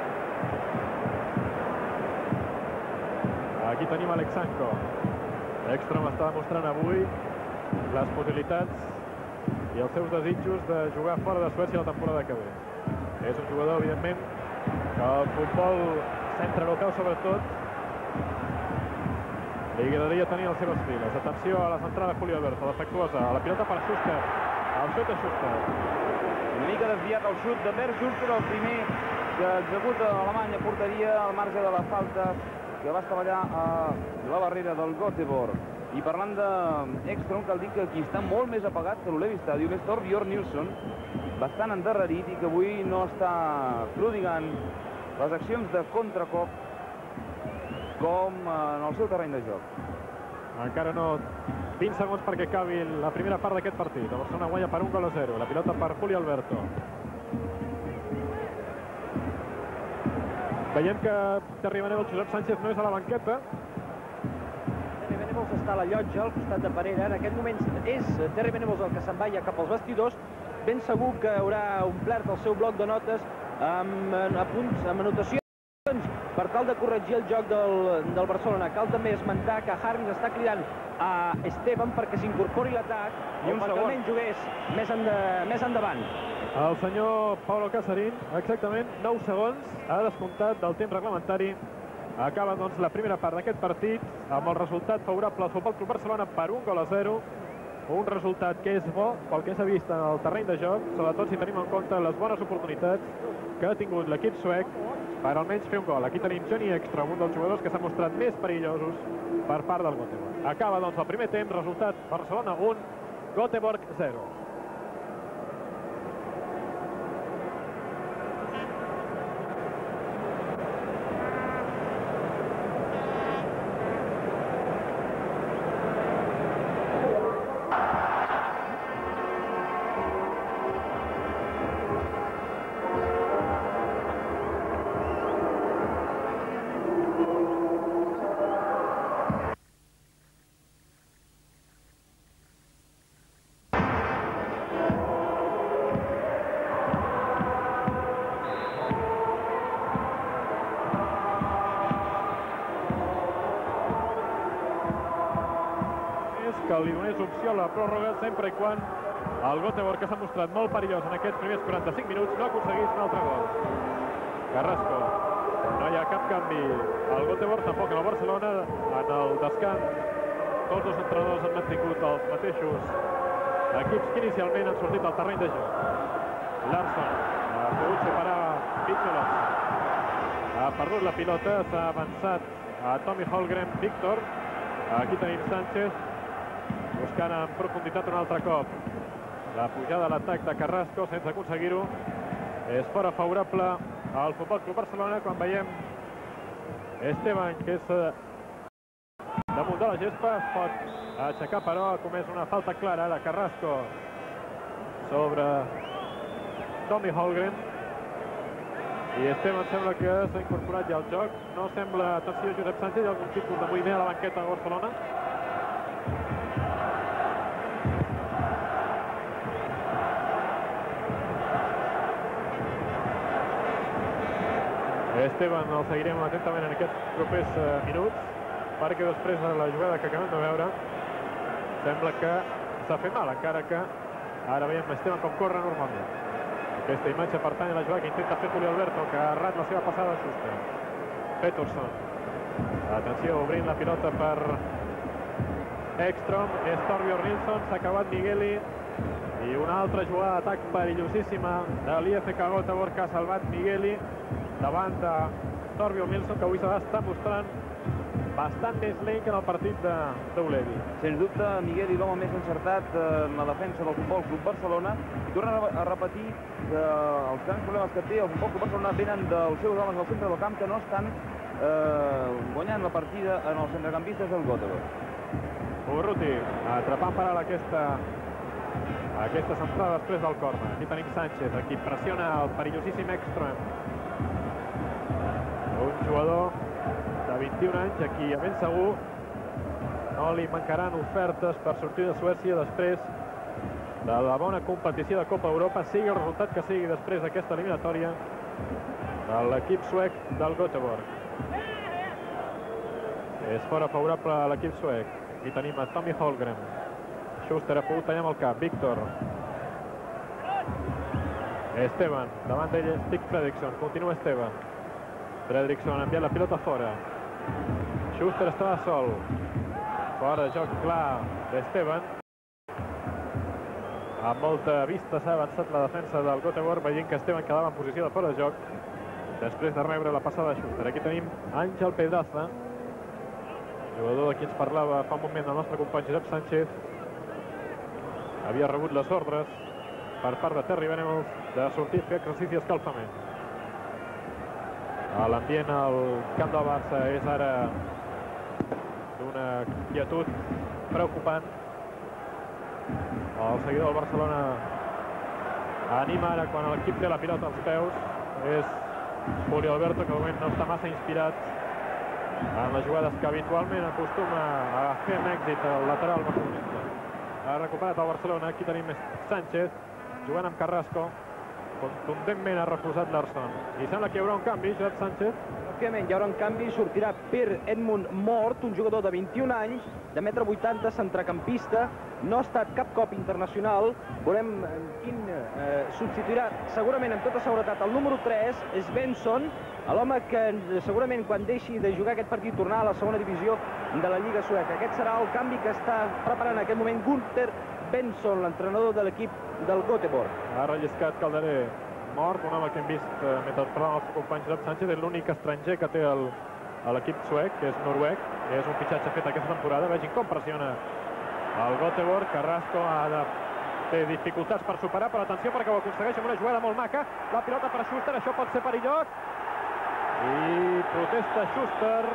Aquí tenim Alexanko. Ekstrom està demostrant avui les possibilitats i els seus desitjos de jugar fora de Suècia la temporada que ve. És un jugador, evidentment, que el futbol centre-europeu, sobretot, li agradaria tenir les seves files. Atenció a la centrada de Julio Alberto, defectuosa. La pilota per Schuster. El xut de Schuster. Una mica desviat el xut de Bert Schuster, el primer que executa l'Alemanya, porteria al marge de la falta que va estavellar a la barrera del Göteborg. I parlant d'Ekstrom, cal dir que qui està molt més apagat que l'Ulevi Stadium és Torbjørn Nilsson, bastant endarrerit i que avui no està prodigant les accions de contracop com en el seu terreny de joc. Encara no 20 segons perquè acabi la primera part d'aquest partit. El Barcelona guanya per 1-0. La pilota per Juli Alberto. Veiem que Terry Venables, Josep Sánchez no és a la banqueta. Terry Venables està a la llotja, al costat de Parera. En aquest moment és Terry Venables el que se'n va ja cap als vestidors. Ben segur que haurà omplert el seu bloc de notes amb apunts, amb anotacions per tal de corregir el joc del Barcelona. Cal també esmentar que Harris està cridant a Esteban perquè s'incorpori l'atac i un segon jugués més endavant. El senyor Paulo Casarín, exactament 9 segons, ha descomptat del temps reglamentari. Acaba, doncs, la primera part d'aquest partit amb el resultat favorable al Futbol Club Barcelona per 1-0. Un resultat que és bo pel que s'ha vist en el terreny de joc, sobretot si tenim en compte les bones oportunitats que ha tingut l'equip suec per almenys fer un gol. Aquí tenim Johnny Ekstrom, un dels jugadors que s'ha mostrat més perillosos per part del Göteborg. Acaba, doncs, el primer temps, resultat Barcelona 1, Göteborg 0. Que li donés opció a la pròrroga sempre i quan el Göteborg, que s'ha mostrat molt perillós en aquests primers 45 minuts, no aconseguís un altre gol. Carrasco, no hi ha cap canvi al Göteborg, tampoc en el Barcelona. En el descans tots els entrenadors han mantingut els mateixos equips que inicialment han sortit al terreny de joc. Larsson ha pogut superar Picholos, ha perdut la pilota, s'ha avançat a Tommy Holmgren. Víctor, aquí tenim Sánchez buscant en profunditat un altre cop. La pujada a l'atac de Carrasco sense aconseguir-ho. És fora favorable al Futbol Club Barcelona quan veiem Esteban, que és damunt de la gespa. Es pot aixecar, però ha comès una falta clara de Carrasco sobre Tommy Holmgren. I Esteban sembla que s'ha incorporat ja al joc. No sembla, atenció, Josep Sánchez, hi ha algun tipus de moviment a la banqueta de Barcelona. Esteban el seguirem atentament en aquests propers minuts, perquè després de la jugada que acabem de veure sembla que s'ha fet mal, encara que ara veiem Esteban com corre normalment. Aquesta imatge pertany a la jugada que intenta fer Juli Alberto, que ha errat la seva passada justa. Pettersson, atenció, obrint la pilota per Ekstrom, és Torbjørn Nilsson, s'ha acabat Migueli, i una altra jugada d'atac perillosíssima de l'IFK Göteborg, que ha salvat Migueli davant de Torbjørn Nilsson, que avui s'està mostrant bastant més lent que en el partit d'Ulevi. Sens dubte, Migueli, l'home més encertat en la defensa del Futbol Club Barcelona. I torna a repetir que els grans problemes que té el Futbol Club Barcelona venen dels seus homes al centre del camp, que no estan guanyant la partida en els centrecampistes del Göteborg. Urruti atrapant per ara aquesta centrada després del córner. Aquí tenim Sánchez, aquí pressiona el perillosíssim Ekstrom. Un jugador de 21 anys, aquí a ben segur no li mancaran ofertes per sortir de Suècia després de la bona competició de Copa Europa, sigui el resultat que sigui després d'aquesta eliminatòria de l'equip suec del Göteborg. És fora favorable a l'equip suec. Aquí tenim a Tommy Holmgren. Schuster ha pogut tallar amb el cap. Víctor. Esteban, davant d'ell Stig Fredriksson. Continua Esteban. Fredriksson ha enviat la pilota fora. Schuster estava sol. Fora de joc clar d'Esteban. Amb molta vista s'ha avançat la defensa del Göteborg, veient que Esteban quedava en posició de fora de joc després de rebre la passada de Schuster. Aquí tenim Àngel Pedraza. jugador de qui ens parlava fa un moment el nostre company Josep Sánchez, havia rebut les ordres per part de Terry Venables de sortir a fer exercici d'escalfament. L'ambient al camp del Barça és ara d'una quietud preocupant. El seguidor del Barcelona anima ara quan l'equip té la pilota als peus. És Julio Alberto, que de moment no està massa inspirat en les jugades que habitualment acostuma a fer amb èxit el lateral barcelonista. Ha recuperat el Barcelona. Aquí tenim Sánchez jugant amb Carrasco. Contundentment ha refusat Larsson. I sembla que hi haurà un canvi, Josep Sánchez. Òbviament, hi haurà un canvi. Sortirà Per Edmund Mort, un jugador de 21 anys, de 1,80 m, centrecampista. No ha estat cap cop internacional. Veurem quin substituirà segurament amb tota seguretat el número 3, Svensson, l'home que segurament quan deixi de jugar aquest partit tornarà a la segona divisió de la Lliga Sueca. Aquest serà el canvi que està preparant en aquest moment Gunther Benson, l'entrenador de l'equip del Göteborg. Ha relliscat Calderé. Mort, un home que hem vist mentre parlava el seu company Josep Sánchez, és l'únic estranger que té l'equip suec, que és noruec. És un fitxatge fet aquesta temporada. Vegin com pressiona el Göteborg. Carrasco té dificultats per superar, però atenció perquè ho aconsegueix amb una jugada molt maca. La pilota per Schuster, això pot ser perillós. I protesta Schuster.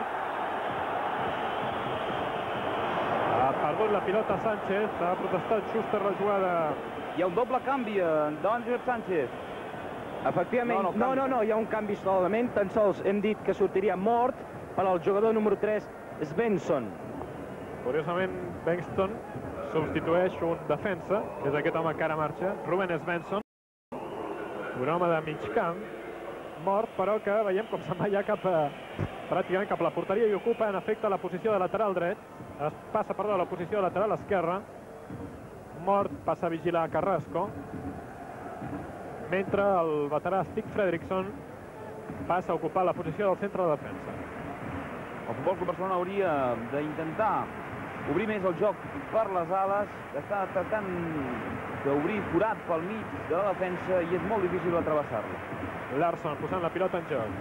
Ha perdut la pilota Sánchez, ha protestat Schuster la jugada. Hi ha un doble canvi davant Josep Sánchez. Efectivament, no, hi ha un canvi solament. Tan sols hem dit que sortiria Mort per al jugador número 3, Svensson. Curiosament, Bengtsson substitueix un defensa, que és aquest home que ara marxa, Ruben Svensson, un home de mig camp, Mort, però que veiem com se'n va ja pràcticament cap a la porteria i ocupa en efecte la posició de lateral dret. Es passa, perdó, a la posició de lateral esquerra. Mort passa a vigilar Carrasco, mentre el veterà Stig Fredriksson passa a ocupar la posició del centre de defensa. El Futbol Club Barcelona hauria d'intentar obrir més el joc per les ales, que està tractant d'obrir forat pel mig de la defensa i és molt difícil de travessar-lo. Larsson posant la pilota en joc.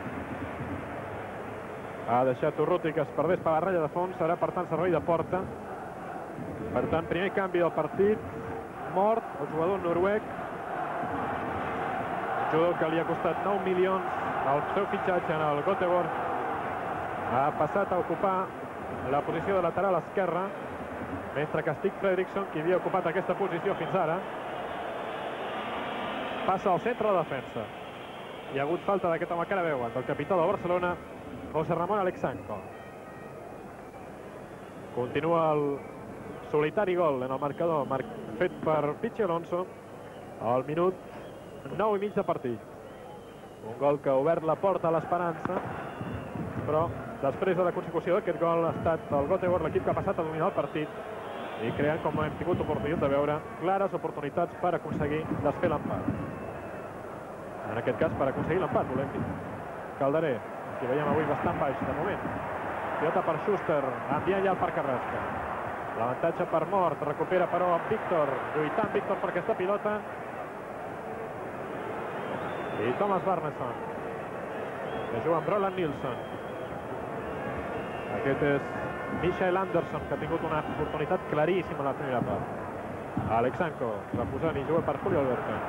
Ha deixat Urruti que es perdés per la ratlla de fons, serà per tant servei de porta. Per tant, primer canvi del partit. Mort, el jugador noruec. Un jugador que li ha costat 9 milions el seu fitxatge en el Göteborg. Ha passat a ocupar la posició de lateral esquerra, mentre que Stig Fredriksson, qui havia ocupat aquesta posició fins ara, passa al centre de defensa. Hi ha hagut falta d'aquest home que ara veuen, del capità de Barcelona, José Ramón Alexanco. Continua el solitari gol en el marcador, fet per Pichi Alonso, al minut 9 i mig de partit. Un gol que ha obert la porta a l'esperança, però després de la consecució d'aquest gol ha estat el Göteborg l'equip que ha passat a dominar el partit i creant, com hem tingut oportunitat de veure, clares oportunitats per aconseguir desfer l'empat. En aquest cas, per aconseguir l'empat, volem dir. Calderé, que veiem avui bastant baix de moment. Pilota per Schuster, enviant ja el per Carrasco. L'avantatge per Mort, recupera però amb Víctor, lluitant Víctor per aquesta pilota. I Thomas Barneson, que juga amb Roland Nilsson. Aquest és Michael Anderson, que ha tingut una oportunitat claríssima a la primera part. Alexanco, reposant i juga per Julio Alberto.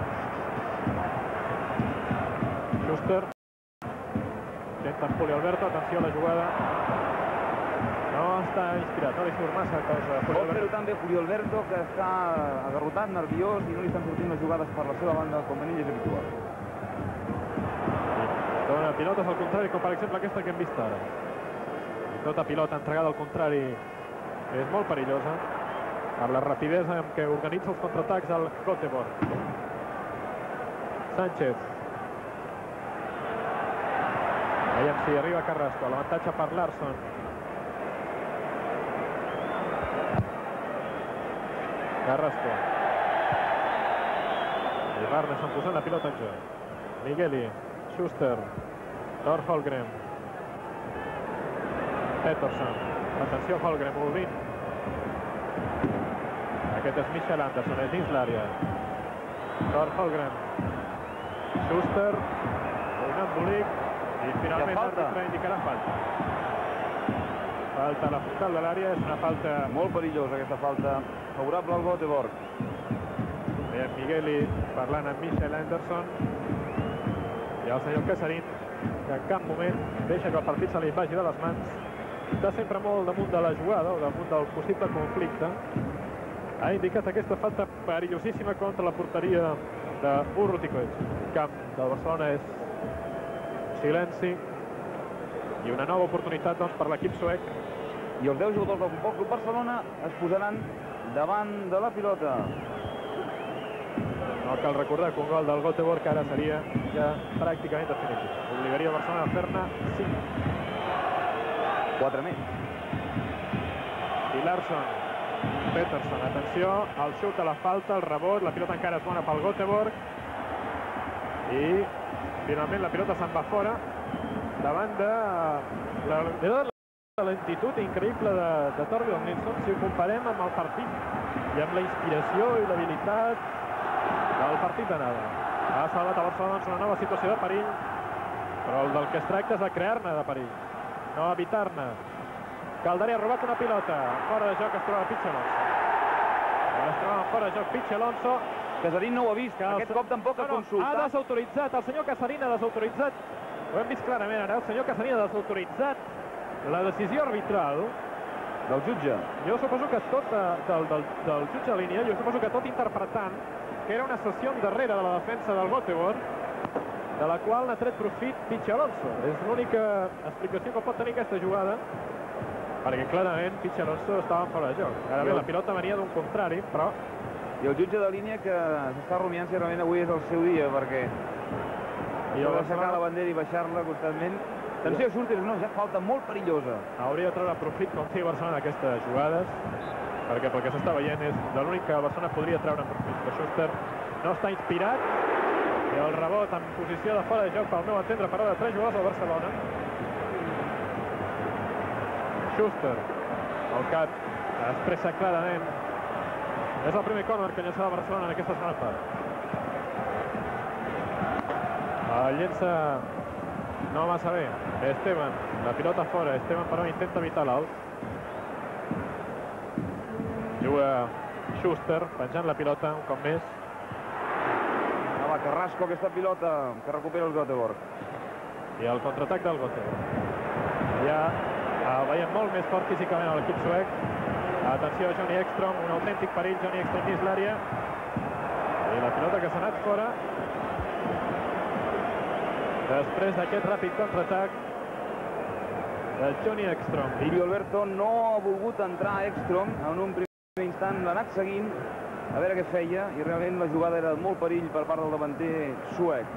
Schuster. Intenta amb Julio Alberto, atenció a la jugada. No està inspirat, no li surt massa cosa. Vol fer-ho també Julio Alberto, que està agarrotat, nerviós, i no li estan sortint les jugades per la seva banda com en ell és habitual. Dona pilotes al contrari, com per exemple aquesta que hem vist ara. Tota pilota entregada al contrari és molt perillosa per la rapidesa amb què organitza els contraatacs al Göteborg. Sánchez. Veiem si arriba Carrasco, l'avantatge per Larsson. Carrasco. I Barneson posant la pilota en joc. Migueli, Schuster, Thor Holmgren. Pettersson, atenció Holmgren, movint. Aquest és Michael Anderson, és dins l'àrea. Thor Holmgren. Schuster, un embolic, i finalment l'àrbitre indicarà falta. Falta a la frontal de l'àrea, és una falta... Molt perillosa aquesta falta, favorable al Göteborg. Veiem Migueli parlant amb Michael Anderson i el senyor Casarín, que en cap moment deixa que el partit se li vagi de les mans. Està sempre molt damunt de la jugada o damunt del possible conflicte. Ha indicat aquesta falta perillosíssima contra la porteria de Urrutikovic. El camp del Barcelona és silenci i una nova oportunitat doncs, per l'equip suec. I els 10 jugadors del Futbol Club Barcelona es posaran davant de la pilota. No cal recordar que un gol del Göteborg ara seria ja pràcticament definitiu. Obligaria Barcelona a fer-ne 5. 4 més. I Larsson, Peterson, atenció, el xut a la falta, el rebot, la pilota encara és bona pel Göteborg. I finalment la pilota se'n va fora davant de la lentitud increïble de Torbjørn Nilsson. Si ho comparem amb el partit i amb la inspiració i l'habilitat del partit d'anada. Ha salvat a Barcelona una nova situació de perill, però el del que es tracta és de crear-ne de perill, no evitar-ne. Calderé ha robat una pilota. Fora de joc es troba Pichi Alonso. Es troba fora de joc Pichi Alonso. Casarín no ho ha vist, aquest cop tampoc ha consultat. Ha desautoritzat, el senyor Casarín ha desautoritzat. Ho hem vist clarament ara, el senyor Casarín ha desautoritzat la decisió arbitral del jutge. Jo suposo que tot del jutge de línia, jo suposo que tot interpretant que era una sessió darrere de la defensa del Göteborg, de la qual n'ha tret profit Pichi Alonso. És l'única explicació que pot tenir aquesta jugada, perquè clarament Pichi Alonso estava fora de joc. Ara bé, la pilota venia d'un contrari, però... I el jutge de línia que s'està rumiant si realment avui és el seu dia, perquè ha d'aixecar la bandera i baixar-la constantment. Atenció, Schuster, no, ja falta molt perillosa. Hauria de treure profit com sigui Barcelona d'aquestes jugades, perquè pel que s'està veient és de l'únic que Barcelona podria treure profit. Però Schuster no està inspirat i el rebot en posició de fora de joc pel meu entendre per de 3 jugadors del Barcelona. Schuster, el cap expressa clarament. És el primer córner que llençarà Barcelona en aquesta segona part. El llença no massa bé. Esteban, la pilota fora. Esteban però intenta evitar l'alt. Juga Schuster, penjant la pilota un cop més. Va, Carrasco, aquesta pilota que recupera el Göteborg. I el contraatac del Göteborg. Ja veiem molt més fort físicament a l'equip suec. Atenció a Johnny Ekstrom, un autèntic perill. Johnny Ekstrom dins l'àrea. I la pilota que s'ha anat fora. Després d'aquest ràpid contraatac de Johnny Ekstrom. Ilio Alberto no ha volgut entrar a Ekstrom. En un primer instant l'ha anat seguint a veure què feia i realment la jugada era molt perill per part del davanter suec.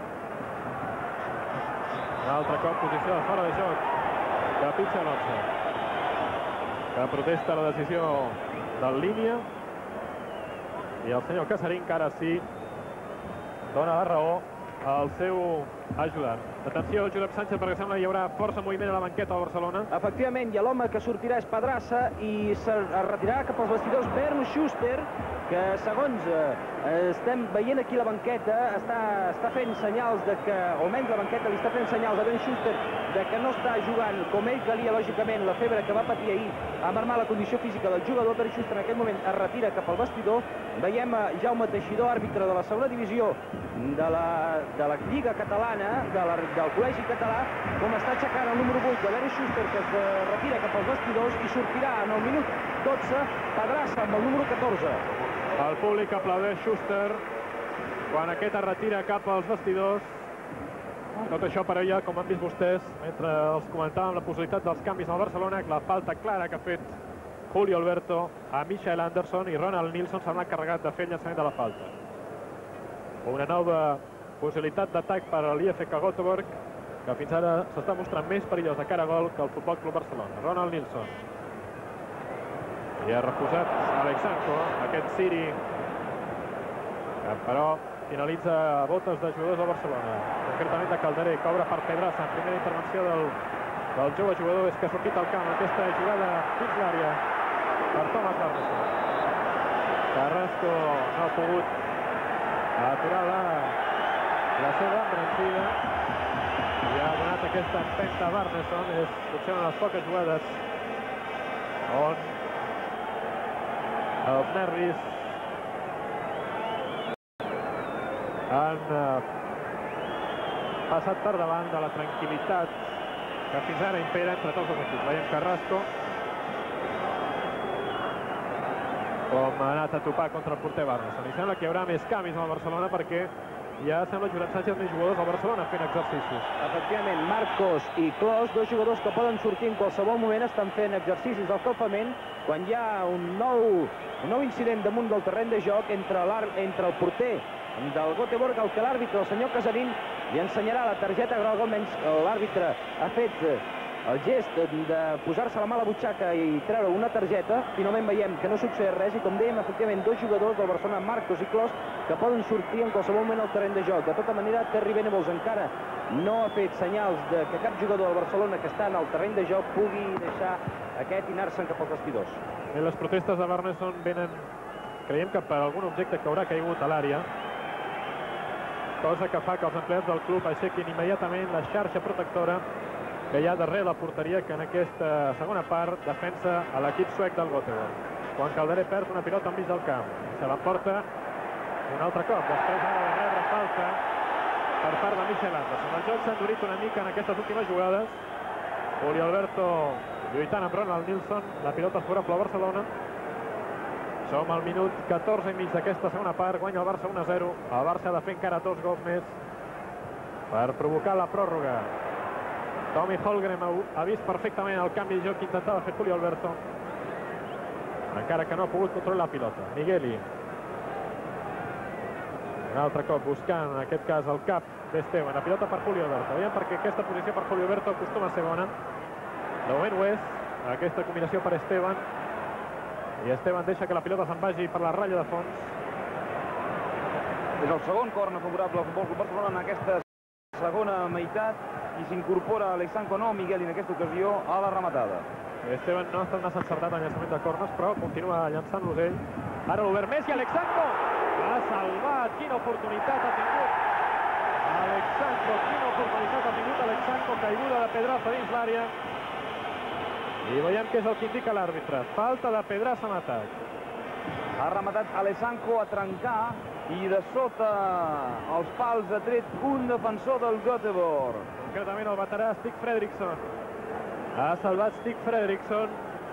Un altre cop posició de fora de joc de Pichi Alonso, que protesta la decisió del línia, i el senyor Casarín, que ara sí dona la raó al seu ajudant. Atenció, Josep Sánchez, perquè sembla que hi haurà força moviment a la banqueta del Barcelona. Efectivament, i l'home que sortirà és Pedrassa i es retirarà cap als vestidors Bernd Schuster, que segons estem veient aquí la banqueta està fent senyals de que, o almenys la banqueta li està fent senyals a Bernd Schuster de que no està jugant com ell calia, lògicament. La febre que va patir ahir ha marmat la condició física del jugador. Bernd Schuster en aquest moment es retira cap al vestidor. Veiem Jaume Teixidor, àrbitre de la segona divisió de la Lliga Catalana, del Col·legi Català, com està aixecant el número 8 de Bernd Schuster, que es retira cap als vestidors, i sortirà en el minut 12 Pedrassa amb el número 14. El públic aplaudeix Schuster quan aquest es retira cap als vestidors. Tot això per allà, com han vist vostès, mentre els comentàvem la possibilitat dels canvis al Barcelona, la falta clara que ha fet Julio Alberto a Michael Anderson, i Ronald Nilsson s'ha encarregat de fer el llançament de la falta. Una nova possibilitat d'atac per a l'IFK Göteborg, que fins ara s'està mostrant més perillós de cara a gol que el Futbol Club Barcelona. Ronald Nilsson. I ha refusat Alexandro, aquest siri, que però finalitza a botes de jugadors del Barcelona, concretament de Calderé, que obre per Pedrassa. En primera intervenció del jove jugador és que ha sortit al camp aquesta jugada dins l'àrea per Thomas Barneson. Carrasco no ha pogut aturar la seva embranzida i ha donat aquesta empenta a Barneson. És potser una de les poques jugades on els nervis han passat per davant de la tranquil·litat que fins ara impera entre tots els equips. Veiem Carrasco com ha anat a topar contra el porter Barnes. I sembla que hi haurà més canvis al Barcelona perquè ja sembla Josep Sánchez més jugadors al Barcelona fent exercicis. Efectivament, Marcos i Clos, dos jugadors que poden sortir en qualsevol moment, estan fent exercicis d'escalfament quan hi ha un nou incident damunt del terreny de joc entre el porter del Göteborg, al que l'àrbitre, el senyor Casarín, li ensenyarà la targeta groga. Almenys l'àrbitre ha fet el gest de posar-se la mà a la butxaca i treure una targeta. Finalment veiem que no succeeix res i, com dèiem, efectivament, dos jugadors del Barcelona, Marcos i Clos, que poden sortir en qualsevol moment al terreny de joc. De tota manera, Terry Venables encara no ha fet senyals de que cap jugador del Barcelona que està en el terreny de joc pugui deixar aquest i anar-se'n cap als vestidors. Les protestes de Barneson venen, creiem que per algun objecte que haurà caigut a l'àrea, cosa que fa que els empleats del club aixequin immediatament la xarxa protectora que hi ha darrere la porteria, que en aquesta segona part defensa a l'equip suec del Göteborg. Quan Calderé perd una pilota enmig del camp, se l'emporta un altre cop, després ha de rebre falta per part de Michel Anderson. El joc s'ha endurit una mica en aquestes últimes jugades. Juli Alberto lluitant amb Ronald Nilsson, la pilota és favorable al Barcelona. Som al minut 14 i mig d'aquesta segona part, guanya el Barça 1-0. El Barça ha de fer encara 2 gols més per provocar la pròrroga. Tommy Holmgren ha vist perfectament el canvi de joc que intentava fer Juli Alberto, encara que no ha pogut controlar la pilota. Migueli. Un altre cop buscant, en aquest cas, el cap d'Esteban. La pilota per Juli Alberto. Veiem perquè aquesta posició per Juli Alberto acostuma a ser bona. De moment ho és, aquesta combinació per Esteban. I Esteban deixa que la pilota se'n vagi per la ratlla de fons. És el segon córner favorable al Futbol Club Barcelona en aquesta segona meitat i s'incorpora Alexandre No, Miguel, en aquesta ocasió a la rematada. Esteban no ha estat massa encertat en llançament de corners, però continua llançant-los ell. Ara l'obert Messi, Alexandre ha salvat, quina oportunitat ha tingut Alexandre, quina oportunitat ha tingut Alexandre, caiguda de Pedraza dins l'àrea. I veiem què és el que indica l'àrbitre. Falta de Pedraza en atac. Ha rematat Alexandre a trencar i de sota els pals ha tret un defensor del Göteborg. Concretament el veterà Stig Fredriksson. Ha salvat Stig Fredriksson.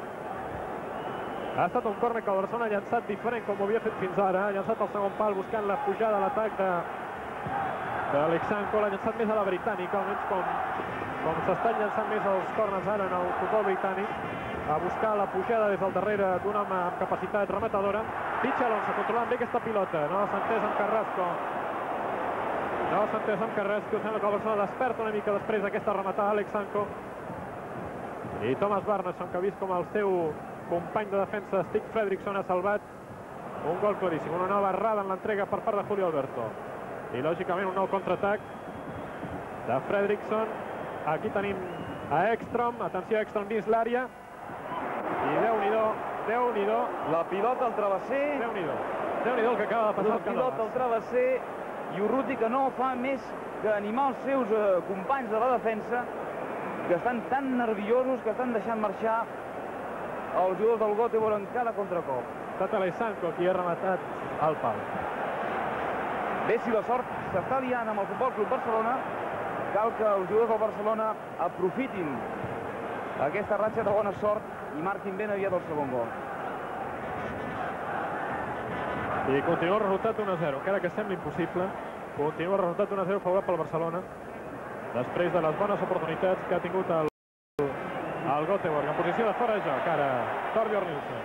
Ha estat un córner que el Barcelona ha llançat diferent com ho havia fet fins ara. Ha llançat el segon pal buscant la pujada a l'atac d'Alexandre. L'ha llançat més a la britànica, almenys com s'estan llançant més els córners ara en el futbol britànic, a buscar la pujada des del darrere d'un home amb capacitat rematadora. Pichi Alonso controlant bé aquesta pilota. No s'ha entès amb Carrasco. Sembla que el Barcelona desperta una mica després d'aquesta rematada Alexandre. I Thomas Barneson, que ha vist com el seu company de defensa Stig Fredriksson ha salvat un gol claríssim. Una nova errada en l'entrega per part de Juli Alberto. I lògicament un nou contraatac de Fredriksson. Aquí tenim a Ekstrom. Atenció, Ekstrom dins l'àrea. I Déu-n'hi-do. La pilota al travesser. Déu-n'hi-do el que acaba de passar al camp. La pilota al travesser i Urruti, que no fa més que animar els seus companys de la defensa, que estan tan nerviosos que estan deixant marxar els jugadors del Göteborg en cada contracop. Ha estat Alexandre qui ha rematat al pal. Bé, si la sort s'està liant amb el Futbol Club Barcelona, cal que els jugadors del Barcelona aprofitin aquesta ratxa de bona sort i marquin ben aviat el segon gol. I continua el resultat 1-0, encara que sembli impossible. Continua el resultat 1-0 favorable pel Barcelona, després de les bones oportunitats que ha tingut el Göteborg. En posició de fora de joc, ara Torbjørn Nilsson.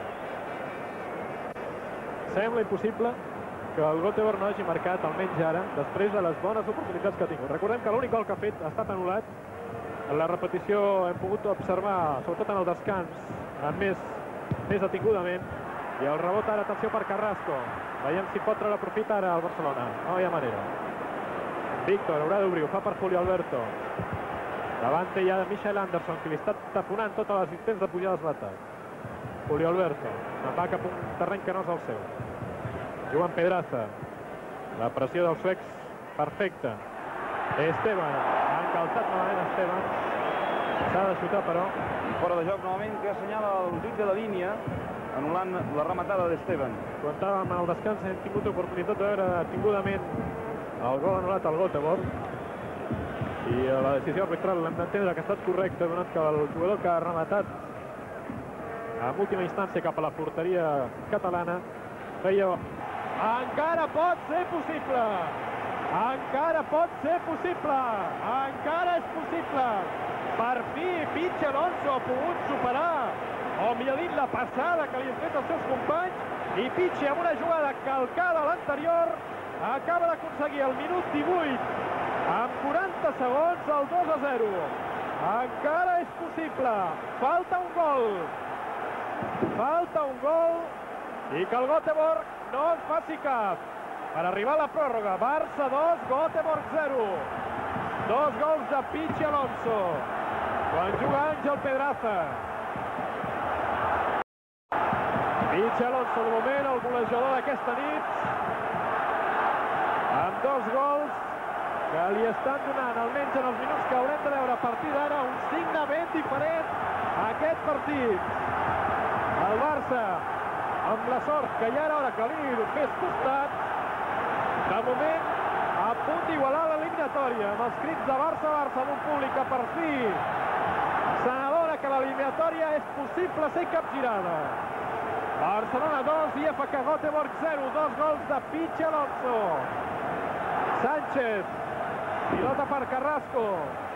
Sembla impossible que el Göteborg no hagi marcat, almenys ara, després de les bones oportunitats que ha tingut. Recordem que l'únic gol que ha fet ha estat anul·lat. En la repetició hem pogut observar, sobretot en el descans, més detingudament. I el rebot ara, atenció per Carrasco. Veiem si pot treure profit ara al Barcelona. No hi ha manera. Víctor haurà d'obrir, ho fa per Juli Alberto. Davant hi ha Michel Anderson, que li està taponant totes les intents de pujades a l'atac. Juli Alberto se'n va cap a un terreny que no és el seu. Juga amb Pedraza. La pressió dels suecs perfecta. Esteban, ha encalçat malament Esteban. S'ha de xutar, però. Fora de joc novament que assenyala el jutge de línia, anul·lant la rematada d'Esteban. Comptàvem en el descans, hem tingut oportunitat de veure tingudament el gol anul·lat al Göteborg. I la decisió arbitral l'hem d'entendre que ha estat correcta, donat que el jugador que ha rematat en última instància cap a la porteria catalana feia... Encara pot ser possible! Encara pot ser possible! Encara és possible! Per fi, Pichi Alonso ha pogut superar, o millor dit, la passada que li han fet els seus companys, i Pichi, amb una jugada calcada a l'anterior, acaba d'aconseguir al minut 18, amb 40 segons, el 2-0. Encara és possible. Falta un gol. Falta un gol, i que el Göteborg no en faci cap. Per arribar a la pròrroga, Barça 2, Göteborg 0. 2 gols de Pichi Alonso, quan juga Àngel Pedraza. Pichi Alonso, de moment, el golejador d'aquesta nit, amb 2 gols que li estan donant, almenys en els minuts que haurem de veure a partir d'ara, un signe ben diferent a aquest partit. El Barça, amb la sort que ja era hora que li fes costat, de moment a punt d'igualar l'eliminatòria, amb els crits de Barça, Barça, d'un públic que per fi se n'adona que l'eliminatòria és possible ser capgirada. Barcelona 2, IFK Göteborg 0, 2 gols de Pichi Alonso. Sánchez, pilota per Carrasco.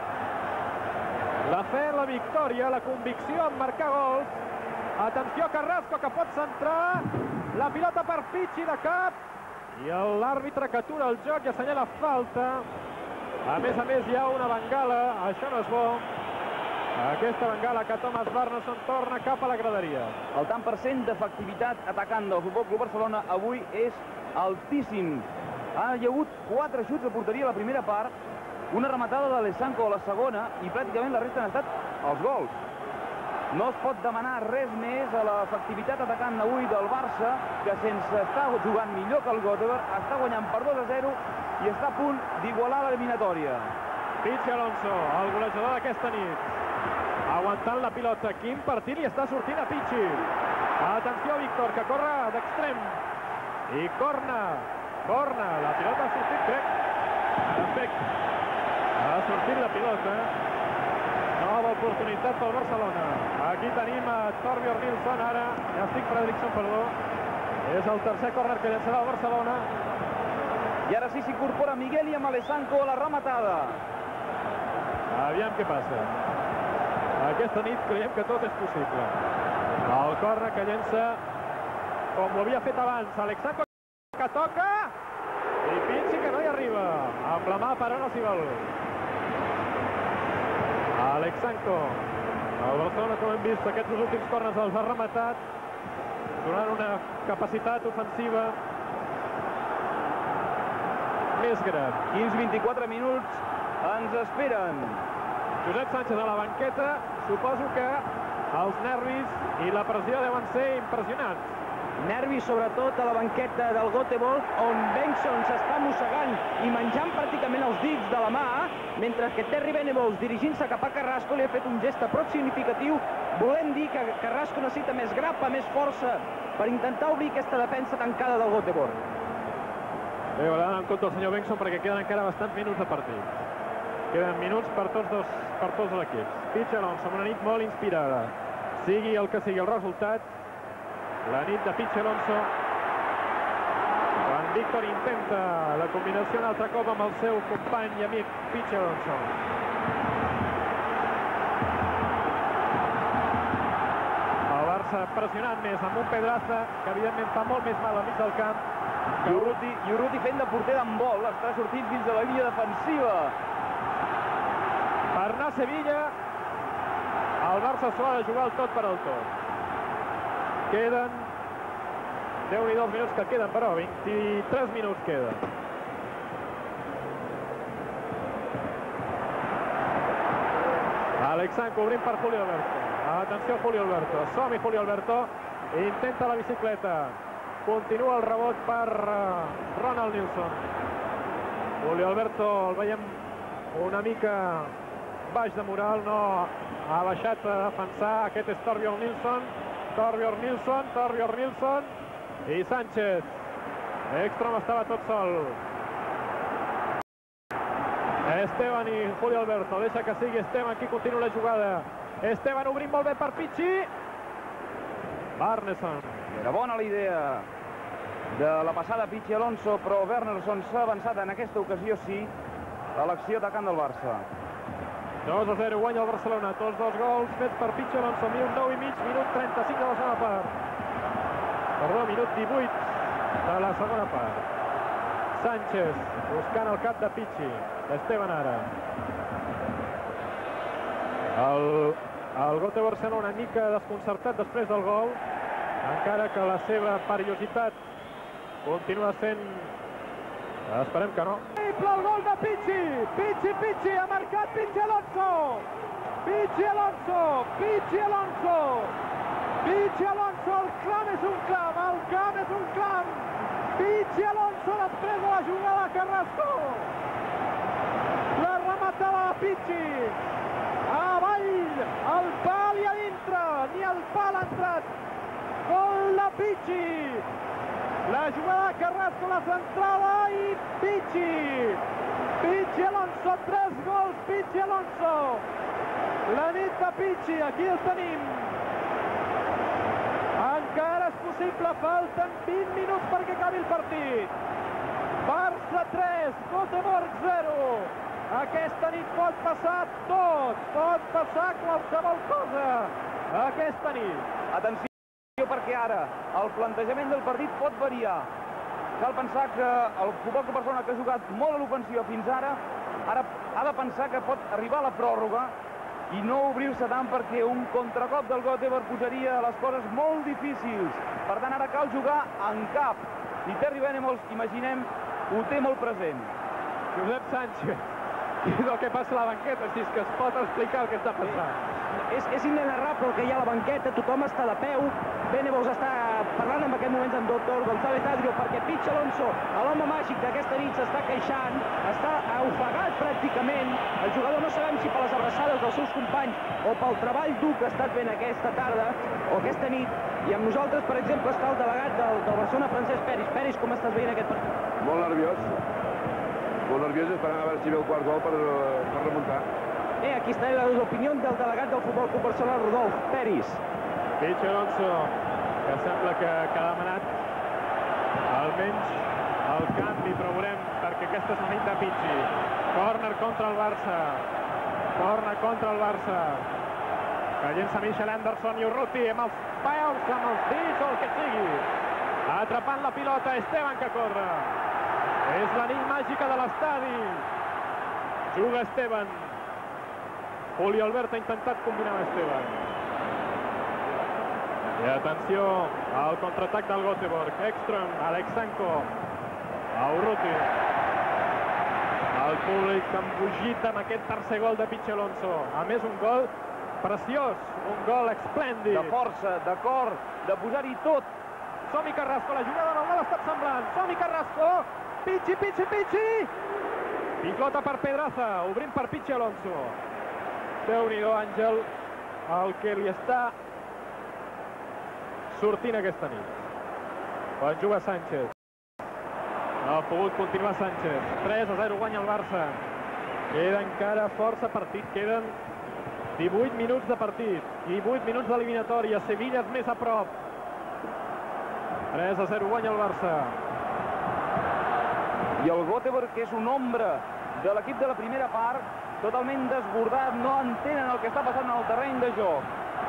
La fe en la victòria, la convicció en marcar gols. Atenció, Carrasco, que pot centrar. La pilota per Pichi de cap. I l'àrbitre que atura el joc i assenyala falta. A més, hi ha una bengala. Això no és bo. Aquesta bengala que Thomas Barnason torna cap a la graderia. El tant per cent d'efectivitat atacant del Futbol Club Barcelona avui és altíssim. Hi ha hagut 4 xuts de porteria a la primera part, una rematada d'Alessanco a la segona i pràcticament la resta han estat els gols. No es pot demanar res més a l'efectivitat atacant avui del Barça, que sense estar jugant millor que el Göteborg, està guanyant per 2-0 i està a punt d'igualar l'eliminatòria. Pichi Alonso, el golejador d'aquesta nit, aguantant la pilota. Quin partit li està sortint a Pichi. Atenció, Víctor, que corre d'extrem. I corna, la pilota ha sortit, crec. Perfecte. Ha sortit la pilota. Nova oportunitat pel Barcelona. Aquí tenim a Torbjörn Nilsson, ara Stig Fredriksson, perdó. És el tercer córner que llançarà el Barcelona. I ara sí s'incorpora Miguel i amb Alessanco a la rematada. Aviam què passa. Aquesta nit creiem que tot és possible. El córner que llença, com ho havia fet abans, Alessanco que toca, i Pichi que no hi arriba. Amb la mà, però no s'hi vol. Alessanco. El Barcelona, com hem vist, aquests dos últims córners els ha rematat, donant una capacitat ofensiva més gran. 15-24 minuts ens esperen. Josep Sánchez a la banqueta. Suposo que els nervis i la pressió deuen ser impressionants. Nervis, sobretot, a la banqueta del Göteborg, on Bengtsson s'està mossegant i menjant pràcticament els dits de la mà, mentre que Terry Venables, dirigint-se cap a Carrasco, li ha fet un gest prou significatiu. Volem dir que Carrasco necessita més grapa, més força, per intentar obrir aquesta defensa tancada del Göteborg. Bé, haurà d'anar en compte el senyor Bengtsson perquè queden encara bastants minuts de partit. Queden minuts per tots els equips. Pichi Alonso, amb una nit molt inspirada. Sigui el que sigui el resultat, la nit de Pichi Alonso, quan Víctor intenta la combinació un altre cop amb el seu company i amic Pichi Alonso. El Barça pressionant més amb un Pedraza que evidentment fa molt més mal al mig del camp. I Urruti fent de porter d'handbol, està sortint dins de la línia defensiva. Per anar a Sevilla, el Barça s'ho ha de jugar el tot per al tot. Queden, Déu-n'hi-do els minuts que queden, però 23 minuts queden. Alessanco obrint per Julio Alberto. Atenció, Julio Alberto. Som-hi, Julio Alberto. Intenta la bicicleta. Continua el rebot per Ronald Nilsson. Julio Alberto el veiem una mica baix de moral, no ha baixat a defensar. Aquest és Torbjørn Nilsson. Torbjørn Nilsson i Sánchez. Ekström estava tot sol. Esteban i Julio Alberto. Deixa que sigui Esteban qui continua la jugada. Esteban obrint molt bé per Pichi. Wernersson. Era bona la idea de la passada Pichi Alonso, però Wernersson s'ha avançat en aquesta ocasió, sí, a l'acció atacant del Barça. 2-0, guanya el Barcelona. Tots dos gols fets per Pichi Alonso. Minut 9 i mig, minut 35 de la segona part. Perdó, minut 18 de la segona part. Sánchez buscant el cap de Pichi. Esteban ara. El Göteborg sembla una mica desconcertat després del gol, encara que la seva perillositat continua sent... Esperem que no. El gol de Pichi. Pichi ha marcat Pichi Alonso. Pichi Alonso, el clam és un clam, el camp és un clam. Pichi Alonso després de la jugada de Carrasco. La rematada de Pichi. Avall, el pal i a dintre, ni el pal ha entrat. Gol de Pichi. La jugada de Carrasco, la centrada i Pichi Alonso, 3 gols, Pichi Alonso. La nit de Pichi, aquí el tenim. Encara és possible, falten 20 minuts perquè acabi el partit. Barça 3, Göteborg 0. Aquesta nit pot passar tot, pot passar qualsevol cosa. Aquesta nit. Atenció, perquè ara el plantejament del partit pot variar. Cal pensar que el Futbol Club Barcelona, que ha jugat molt a l'ofensiva fins ara ha de pensar que pot arribar a la pròrroga i no obrir-se tant, perquè un contracop del Göteborg posaria les coses molt difícils. Per tant, ara cal jugar en cap. I Terry Venables, imaginem, ho té molt present. Josep Sánchez. I és el que passa a la banqueta, si és que es pot explicar el que està passant. És inenarrable el que hi ha a la banqueta, tothom està de peu. Venables està parlant en aquest moment amb Dr. González Adrio, perquè Pichi Alonso, l'home màgic d'aquesta nit, s'està queixant, està ofegat pràcticament. El jugador no sabem si per les abraçades dels seus companys o pel treball dur que ha estat fent aquesta tarda o aquesta nit. I amb nosaltres, per exemple, està el delegat del Barcelona, Francesc Peris. Peris, com estàs veient aquest partit? Molt nerviós, esperant a veure si ve el quart gol per remuntar. Aquí està l'opinió del delegat del Futbol Club Barcelona, Rodolf Peris. Pichi Alonso, que sembla que ha demanat almenys el canvi, però veurem, perquè aquesta és una nit de Pichi. Córner contra el Barça. Que llença Michel Anderson i Urruti amb els peus, amb els dits o el que sigui. Atrapant la pilota, Esteban que corre. És la nit màgica de l'estadi. Juga Esteban. Julio Alberto ha intentat combinar amb Esteban. I atenció al contraatac del Göteborg. Ekström, Alexanko, Urruti. El públic embogit amb aquest tercer gol de Pichi Alonso. A més, un gol preciós, un gol esplèndid. De força, de cor, de posar-hi tot. Som-hi Carrasco, la jugada no l'ha estat semblant. Som-hi Carrasco. Pichi! Picota per Pedraza, obrint per Pichi Alonso. Déu-n'hi-do, Àngel, el que li està sortint aquesta nit. Quan juga Sánchez. No ha pogut continuar Sánchez. 3-0 guanya el Barça. Queda encara força partit. Queden 18 minuts de partit. 18 minuts d'eliminatòria. Sevilla és més a prop. 3-0 guanya el Barça. I el Göteborg, que és un ombra de l'equip de la primera part, totalment desbordat, no entenen el que està passant en el terreny de joc.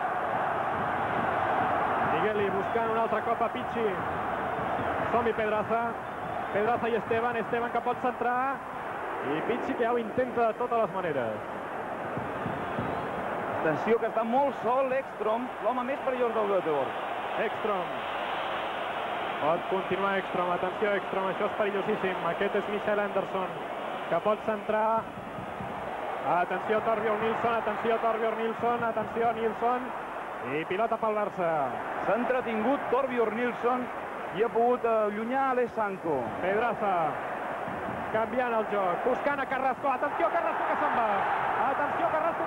Migueli buscant un altre cop a Pichi. Som-hi Pedraza. Pedraza i Esteban. Esteban que pot centrar. I Pichi que ja ho intenta de totes les maneres. Atenció, que està molt sol Ekström, l'home més perillós del Göteborg. Ekström. Pot continuar Ekström. Atenció Ekström, això és perillosíssim. Aquest és Michel Anderson, que pot centrar. Atenció Torbjørn Nilsson, atenció Nilsson. I pilota pel Barça. S'ha entretingut Torbjørn Nilsson i ha pogut allunyar Alexanko. Pedraza canviant el joc, buscant a Carrasco. Atenció Carrasco que se'n va. Atenció Carrasco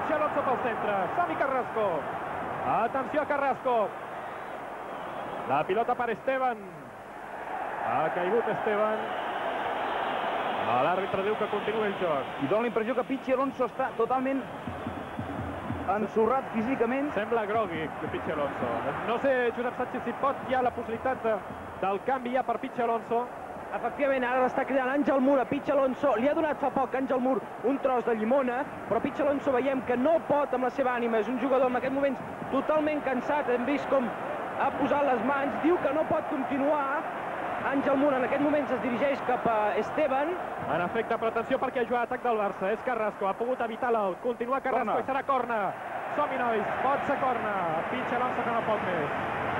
Pichi Alonso pel centre. Som-hi, Carrasco. Atenció a Carrasco. La pilota per Esteban. Ha caigut Esteban. L'àrbitre diu que continua el joc. I dona la impressió que Pichi Alonso està totalment ensorrat físicament. Sembla grogui, Pichi Alonso. No sé, Josep Sánchez, si pot hi ha la possibilitat del canvi ja per Pichi Alonso. Efectivament, ara l'està cridant Àngel Mur a Pichi Alonso. Li ha donat fa poc Àngel Mur un tros de llimona, però Pichi Alonso veiem que no pot amb la seva ànima. És un jugador en aquest moments totalment cansat. Hem vist com ha posat les mans. Diu que no pot continuar. Àngel Mur en aquest moment es dirigeix cap a Esteban. En efecte, però atenció perquè ha jugat atac del Barça. És Carrasco, ha pogut evitar l'out. Continua Carrasco i serà corna. Som-hi, nois, pot ser corna. Pichi Alonso que no pot més.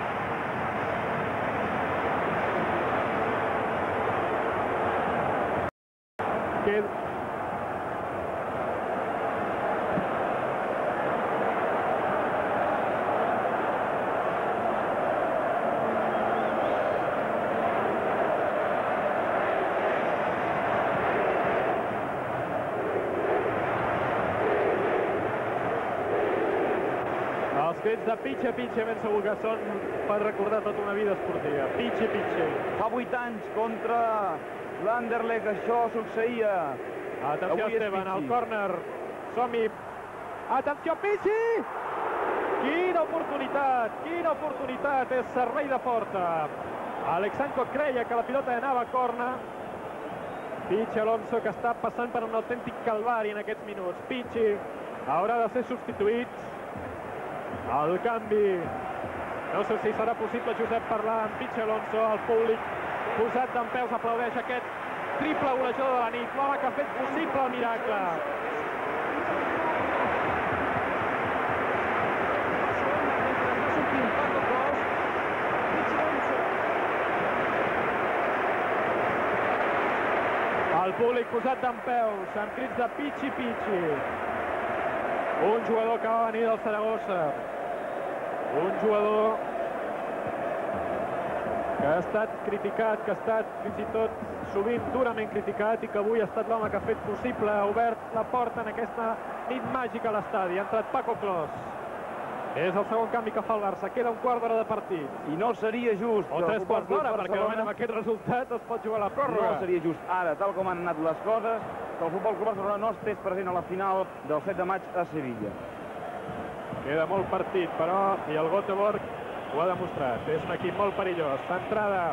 Els crits de Pichi, Pichi, ben segur que són per recordar tota una vida esportiva. Pichi, Pichi. Fa 8 anys contra l'Anderlecht això succeïa. Atenció Esteban, al córner. Som-hi. Atenció Pichi! Quina oportunitat, quina oportunitat. És servei de porta. Alexandro creia que la pilota anava a córner. Pichi Alonso que està passant per un autèntic calvari en aquests minuts. Pichi haurà de ser substituït. El canvi. No sé si serà possible, Josep, parlar amb Pichi Alonso. El públic posat dempeus aplaudeix aquest triple golejador de la nit. L'home que ha fet possible el miracle. El públic posat dempeus amb crits de Pichi, Pichi. Un jugador que va venir del Saragossa. Un jugador que ha estat criticat, que ha estat fins i tot sovint durament criticat i que avui ha estat l'home que ha fet possible, ha obert la porta en aquesta nit màgica a l'estadi. Ha entrat Paco Clos. És el segon canvi que fa el Barça. Queda un quart d'hora de partit. I no seria just. O 3 quarts d'hora, perquè normalment amb aquest resultat es pot jugar a la pròrroga. No seria just ara, tal com han anat les coses, que el Futbol Club Barcelona no estés present a la final del 7 de maig a Sevilla. Queda molt partit, però, i el Göteborg ho ha demostrat. És un equip molt perillós. Centrada.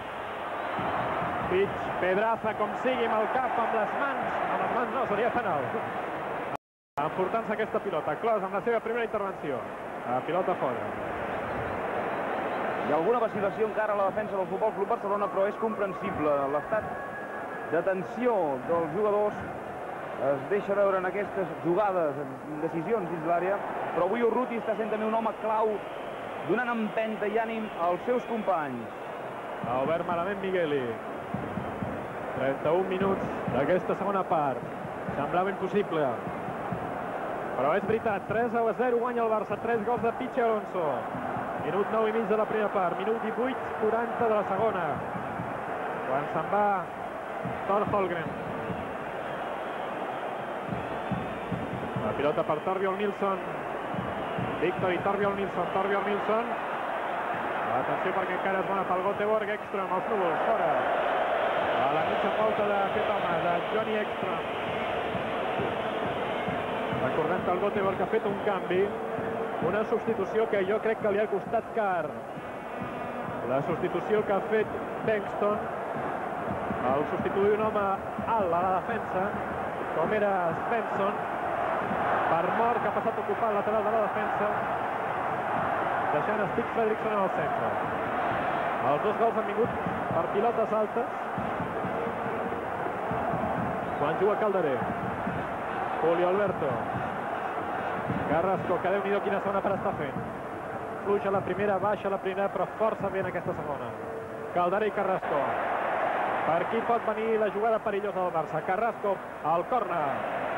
Pedraza, com sigui, amb el cap, amb les mans. Amb les mans no, seria penal. Emportant-se aquesta pilota. Clos amb la seva primera intervenció. La pilota fora. Hi ha alguna vacil·lació encara a la defensa del Futbol Club Barcelona, però és comprensible. L'estat de tensió dels jugadors es deixa veure en aquestes jugades, en decisions dins l'àrea, però avui Urruti està sent també un home clau, donant empenta i ànim als seus companys. Ha obert malament Migueli. 31 minuts d'aquesta segona part. Semblava impossible. Però és veritat, 3-0 guanya el Barça, 3 gols de Pichi Alonso. Minut 9 i mig de la primera part, minut 18-40 de la segona. Quan se'n va Thor Holgren. La pilota per Torbjørn Nilsson. Victor i Torbjørn Nilsson. Torbjørn Nilsson. Atenció perquè encara és bona pel Göteborg. Ekström, els núvols, fora. A la mitja volta d'aquest home, de Johnny Ekström. Recordem que el Göteborg ha fet un canvi. Una substitució que jo crec que li ha costat car. La substitució que ha fet Bengtsson. El substituir un home alt a la defensa, com era Svensson, per Mor, que ha passat a ocupar el lateral de la defensa, deixant Stig Fredriksson en el centre. Els dos gols han vingut per pilotes altes quan juga Calderé. Julio Alberto. Carrasco, que Déu-n'hi-do quina segona part està fent. Fluixa la primera, baixa la primera, però força bé en aquesta segona. Calderé i Carrasco. Per aquí pot venir la jugada perillosa del Barça. Carrasco al córner.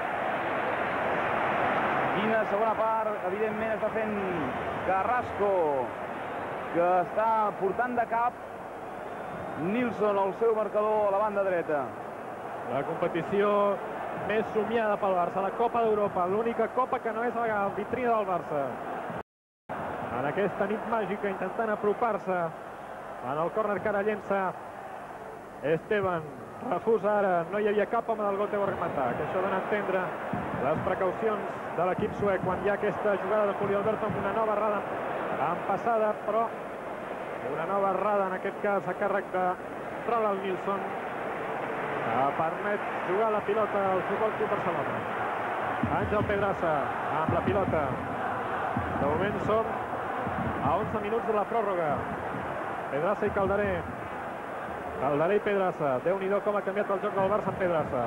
Quina segona part, evidentment, està fent Carrasco, que està portant de cap Nilsson, el seu marcador, a la banda dreta. La competició més somiada pel Barça, la Copa d'Europa, l'única copa que no és la vitrina del Barça. En aquesta nit màgica, intentant apropar-se en el córner que ara llença Esteban. Refusa ara, no hi havia cap home del Göteborg matar, que això dona a entendre les precaucions de l'equip suec quan hi ha aquesta jugada de Julio Alberto amb una nova errada en passada, però una nova errada en aquest cas a càrrec de Roland Nilsson, que permet jugar la pilota al Futbol Club Barcelona. Àngel Pedraza amb la pilota. De moment som a 11 minuts de la pròrroga. Pedraza i Calderé. Calderé i Pedraza. Déu-n'hi-do com ha canviat el joc del Barça amb Pedraza.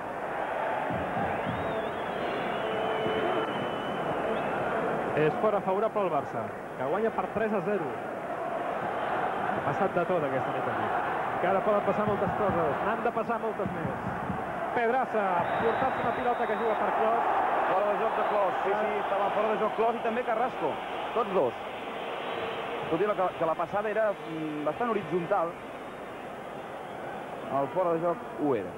És fora favorable al Barça, que guanya per 3-0. Ha passat de tot aquesta nit aquí. Encara poden passar moltes coses, n'han de passar moltes més. Pedraza, portant-se una pilota que juga per Clos. Fora de joc de Clos, sí, estava fora de joc Clos i també Carrasco, tots dos. Tot i que la passada era bastant horitzontal, el fora de joc ho era.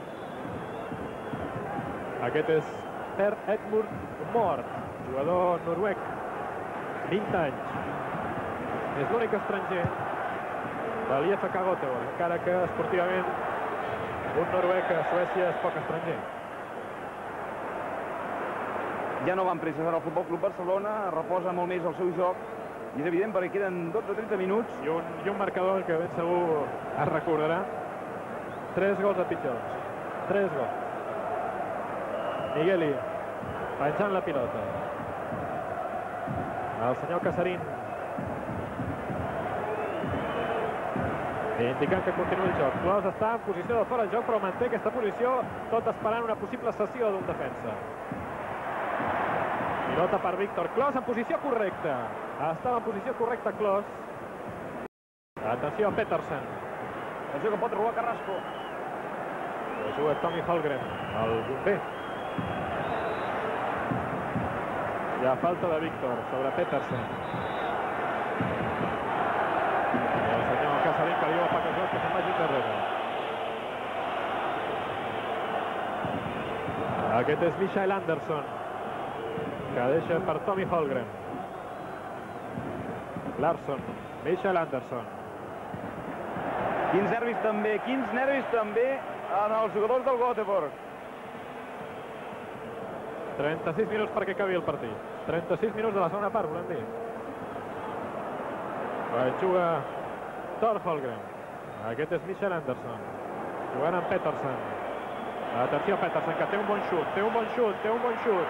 Aquest és Per Edmund Mort, jugador noruec, 20 anys. És l'únic estranger de l'IFK Göteborg, encara que esportivament un noruec a Suècia és poc estranger. Ja no van presses ara el Futbol Club Barcelona, reposa molt més el seu joc, i és evident perquè queden 12-13 minuts. I un marcador que ben segur es recordarà. 3 gols a pitjors. 3 gols. Migueli, penjant la pilota. El senyor Casarín indicant que continua el joc. Clos està en posició de fora de joc, però manté aquesta posició, tot esperant una possible cessió d'un defensa. Pilota per Víctor Clos en posició correcta. Estava en posició correcta Clos. Atenció a Petersen. Atenció que pot robar Carrasco. Juga Tommy Holmgren, el bomber. Hi ha falta de Víctor sobre Petersen. El senyor Casarín que diu a Paco Clos que se'n vagi darrere. Aquest és Michael Anderson, que deixa per Tommy Holmgren. Larsson, Michael Anderson. Quins nervis també en els jugadors del Göteborg. 36 minuts perquè acabi el partit. 36 minuts de la segona part, volem dir. Juga Thor Holmgren. Aquest és Michael Anderson. Jugant amb Petersen. Atenció a Petersen, que té un bon xut. Té un bon xut.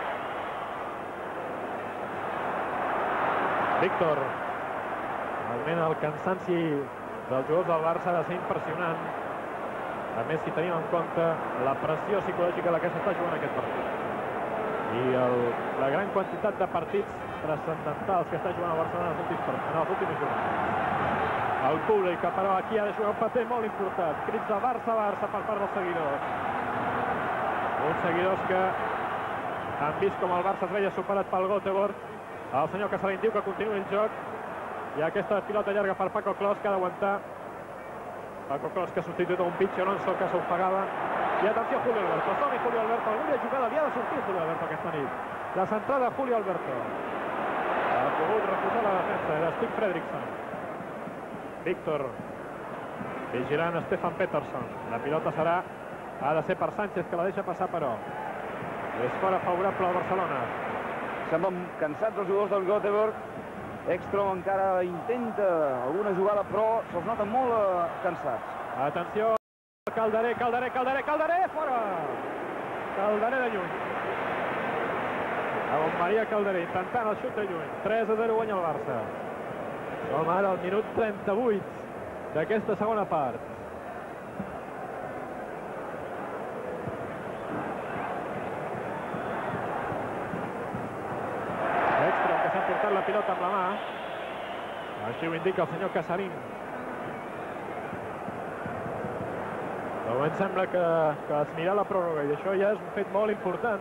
Víctor. Realment el cansanci dels jugadors del Barça ha de ser impressionant. A més, si tenim en compte la pressió psicològica de la que s'està jugant aquest partit. I la gran quantitat de partits transcendentals que està jugant el Barcelona en els últims jornades. El públic, que però aquí ha de jugar un paper molt important. Crits de Barça, Barça per part dels seguidors. Uns seguidors que han vist com el Barça es veia superat pel Göteborg. El senyor Casarín diu que continuï el joc. I aquesta pilota llarga per Paco Clos, que ha d'aguantar. Paco Clos, que ha substituït un Pichi Alonso, que s'ofegava. I atenció a Julio Alberto. Som-hi Julio Alberto. Alguna jugada li ha de sortir Julio Alberto aquesta nit. La centrada de Julio Alberto. Ha pogut refusar la defensa de Stig Fredriksson. Víctor. Vigilant Stefan Petersen. La pilota ha de ser per Sánchez, que la deixa passar, però. És fora favorable al Barcelona. Semblen cansats els jugadors del Göteborg. Ekstrom encara intenta alguna jugada, però se'ls nota molt cansats. Atenció, Calderé, fora! Calderé de lluny. Amb Maria Calderé intentant el xut de lluny. 3-0 guanya el Barça. Som ara al minut 38 d'aquesta segona part. Ekstrom, que s'ha portat la pilota amb la mà. Així ho indica el senyor Casarín. De moment sembla que es mira la pròrroga, i això ja és un fet molt important.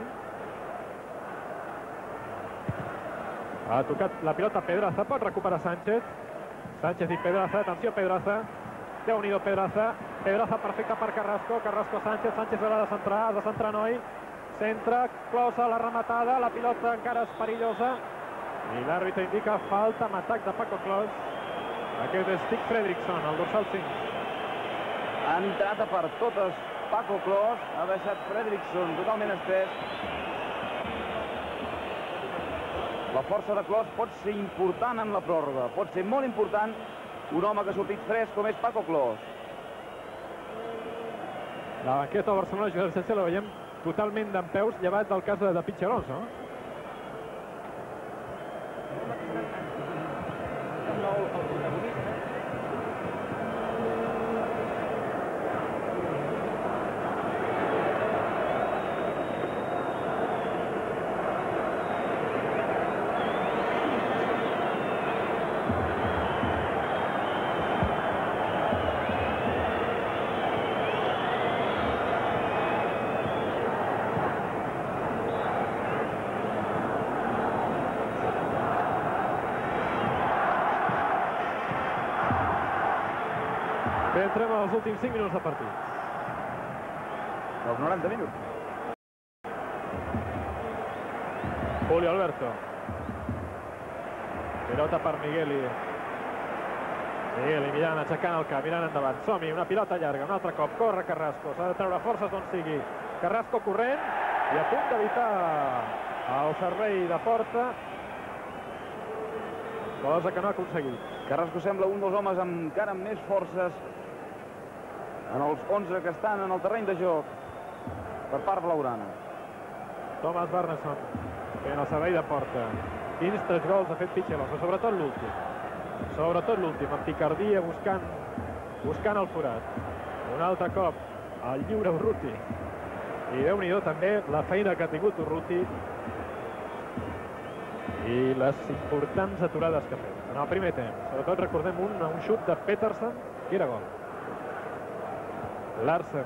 Ha tocat la pilota Pedraza, pot recuperar Sánchez. Sánchez i Pedraza, atenció Pedraza. Déu-n'hi-do Pedraza. Pedraza perfecte per Carrasco. Carrasco Sánchez. Sánchez haurà de centrar. Ha de centrar Noi. Centra. Closa la rematada. La pilota encara és perillosa. I l'àrbitre indica falta amb atac de Paco Clos. Aquest és Stig Fredriksson, el dorsal 5. Ha entrat a per totes Paco Clos. Ha deixat Fredriksson totalment estès. La força de Clos pot ser important en la pròrroga. Pot ser molt important un home que ha sortit fresc com és Paco Clos. La banqueta de Barcelona, Josep Sánchez, la veiem totalment dempeus, llevat del cas de Pichi Alonso. Bé, entrem als últims 5 minuts de partit. Dels 90 minuts. Julio Alberto. Pilota per Migueli. Migueli mirant, aixecant el cap, mirant endavant. Som-hi, una pilota llarga, un altre cop. Corre Carrasco, s'ha de treure forces d'on sigui. Carrasco corrent i a punt d'evitar el servei de porta. Cosa que no ha aconseguit. Carrasco sembla un dels homes amb encara més forces en els 11 que estan en el terreny de joc per part blaugrana. Thomas Barneson fent el servei de porta. Quins 3 gols ha fet Pichi Alonso, sobretot l'últim. Sobretot l'últim, amb picardia, buscant el forat. Un altre cop, el lliure Urruti. I Déu-n'hi-do també la feina que ha tingut Urruti i les importants aturades que ha fet. En el primer temps, sobretot recordem un xut de Petersen, que era gol. Larsen,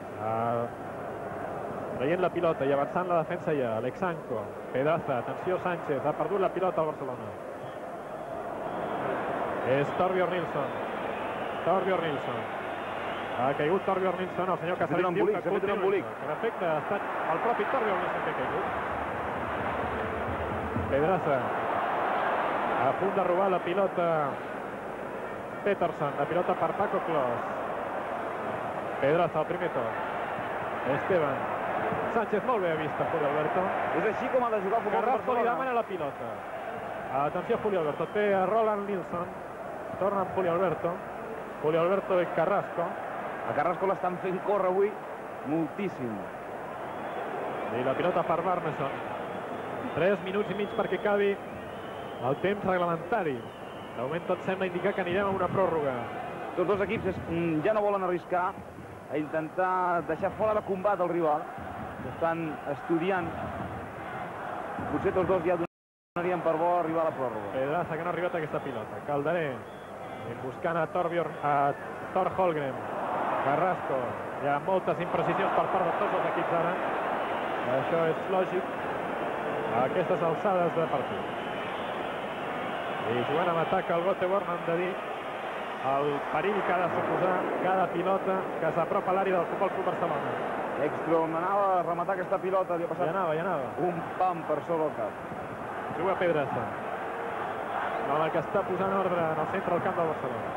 traient la pilota i avançant la defensa ja. Alexanco, Pedraza, atenció Sánchez, ha perdut la pilota al Barcelona. És Torbjörn Nilsson. Torbjörn Nilsson. Ha caigut Torbjörn Nilsson, el senyor Casarín diu que un embolic. en efecte ha estat el propi Torbjörn Nilsson que ha caigut. Pedraza. A punt de robar la pilota Petersen, la pilota per Paco Clos. Pedraza al primer toc. Esteban. Sánchez molt bé vista, Julio Alberto. És així com ha de jugar el futbol Carrasco li Barcelona. demana la pilota. Atenció Julio Alberto. Té a Roland Nilsson. Torna amb Julio Alberto. Julio Alberto i Carrasco. A Carrasco l'estan fent córrer avui moltíssim. I la pilota per Barneson. 3 minuts i mig perquè acabi el temps reglamentari. De moment tot sembla indicar que anirem a una pròrroga. Tots dos equips ja no volen arriscar a intentar deixar fora de combat el rival. Estan estudiant. Potser tots dos ja donarien per bo arribar a la pròrroga. Pedraza, que no ha arribat a aquesta pilota. Calderé, buscant a Thor Holgren. Carrasco. Hi ha moltes imprecisions per part de tots els equips ara. Això és lògic a aquestes alçades de partit. I jugant amb atac al Göteborg, hem de dir el perill que ha de suposar cada pilota que s'apropa a l'àrea del Futbol Club Barcelona. Ekstrom anava a rematar aquesta pilota, li ha passat Ja anava. un pam per sobre el cap. Juga Pedraza. L'home que està posant ordre en el centre del camp del Barcelona.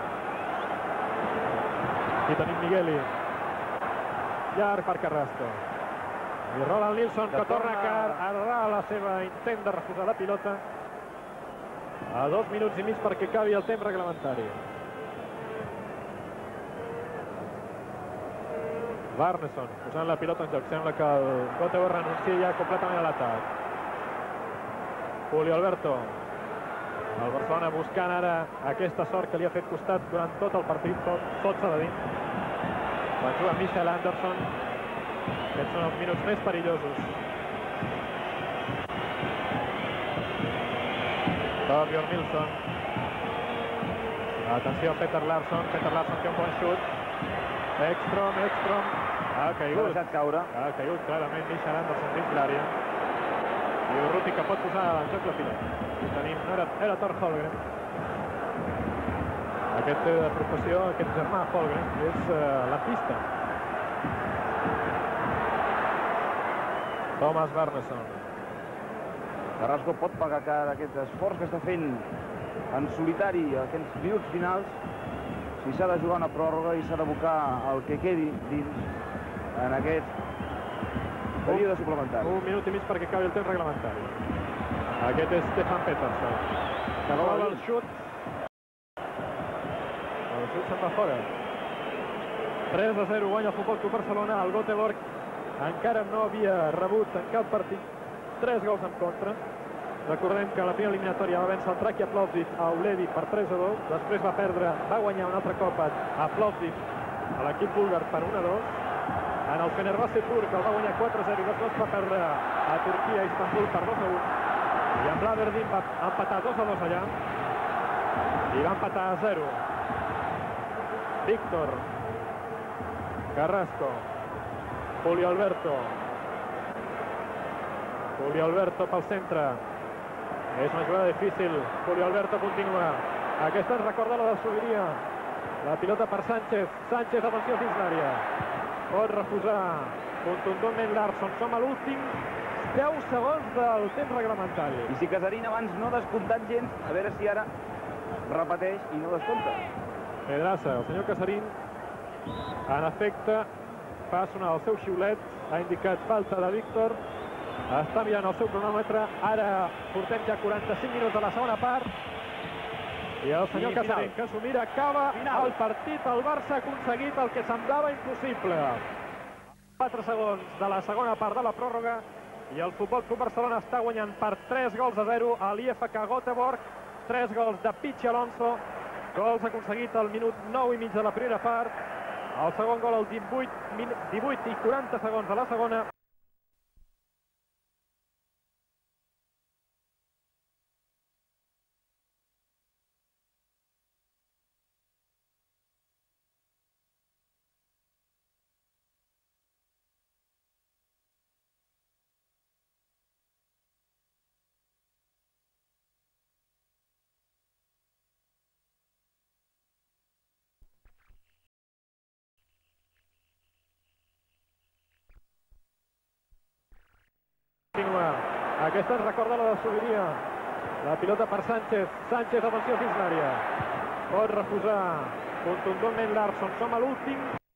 Aquí tenim Migueli. Llarg per Carrasco. I Roland Nilsson, que torna a errar la seva intent de refusar la pilota. A 2 minuts i mig perquè acabi el temps reglamentari. Barneson posant la pilota en joc. Sembla que el Göteborg renuncia ja completament a l'atac. Julio Alberto. El Barcelona buscant ara aquesta sort que li ha fet costat durant tot el partit, tot s'ha de dir. Quan juga Michael Anderson, aquests són els minuts més perillosos. Torbjörn Nilsson. Atenció a Peter Larsson. Peter Larsson té un bon xut. Ekstrom. Ha caigut. L'ha deixat caure. Ha caigut clarament Michael Anderson dins l'àrea. I Urruti que pot posar en joc la pilota. I tenim, era Thor Holgren. Aquest té de professió, aquest germà Holgren, és la pista. Thomas Wernersson. Carrasco pot pagar cara aquest esforç que està fent en solitari aquests minuts finals, si s'ha de jugar una pròrroga i s'ha d'abocar el que quedi dins en aquest període suplementari. 1 minut i mig perquè acabi el temps reglamentari. Aquest és Stefan Pettersson, que roba el xut. El xut se'n va fora. 3-0 guanya el Futbol Club Barcelona. El Göteborg encara no havia rebut en cap partit 3 gols en contra. Recordem que a la primera eliminatòria va vèncer el Traki Plovdiv a Ulevi per 3-2. Després va guanyar un altre cop a Plovdiv, a l'equip búlgar, per 1-2. En el Fenerbahçe turc el va guanyar 4-0 i després va perdre a Turquia, a Istanbul, per 2-1. I en Bladerdin va empatar 2-2 allà i va empatar a 0. Víctor, Carrasco, Julio Alberto pel centre. És una jugada difícil. Julio Alberto continua. Aquesta ens recorda la de Subiria. La pilota per Sánchez. Sánchez, atenció dins l'àrea. Pot refusar contundentment Larsson. Som a l'últim 10 segons del temps reglamentari. I si Casarín abans no ha descomptat gens, a veure si ara repeteix i no descompta. Pedraza, el senyor Casarín, en efecte, fa sonar el seu xiulet, ha indicat falta de Víctor, està mirant el seu cronòmetre, ara portem ja 45 minuts de la segona part, i el senyor Casarín, que s'ho mira, acaba el partit. El Barça ha aconseguit el que semblava impossible. 4 segons de la segona part de la pròrroga, i el Futbol Club Barcelona està guanyant per 3-0 a l'IFK Göteborg. 3 gols de Pichi Alonso, gols aconseguit al minut 9 i mig de la primera part, el segon gol al 18 i 40 segons de la segona. Aquesta ens recorda la de Subiria. La pilota per Sánchez. Sánchez, atenció dins l'àrea. Pot refusar contundentment Larsson. Som a l'últim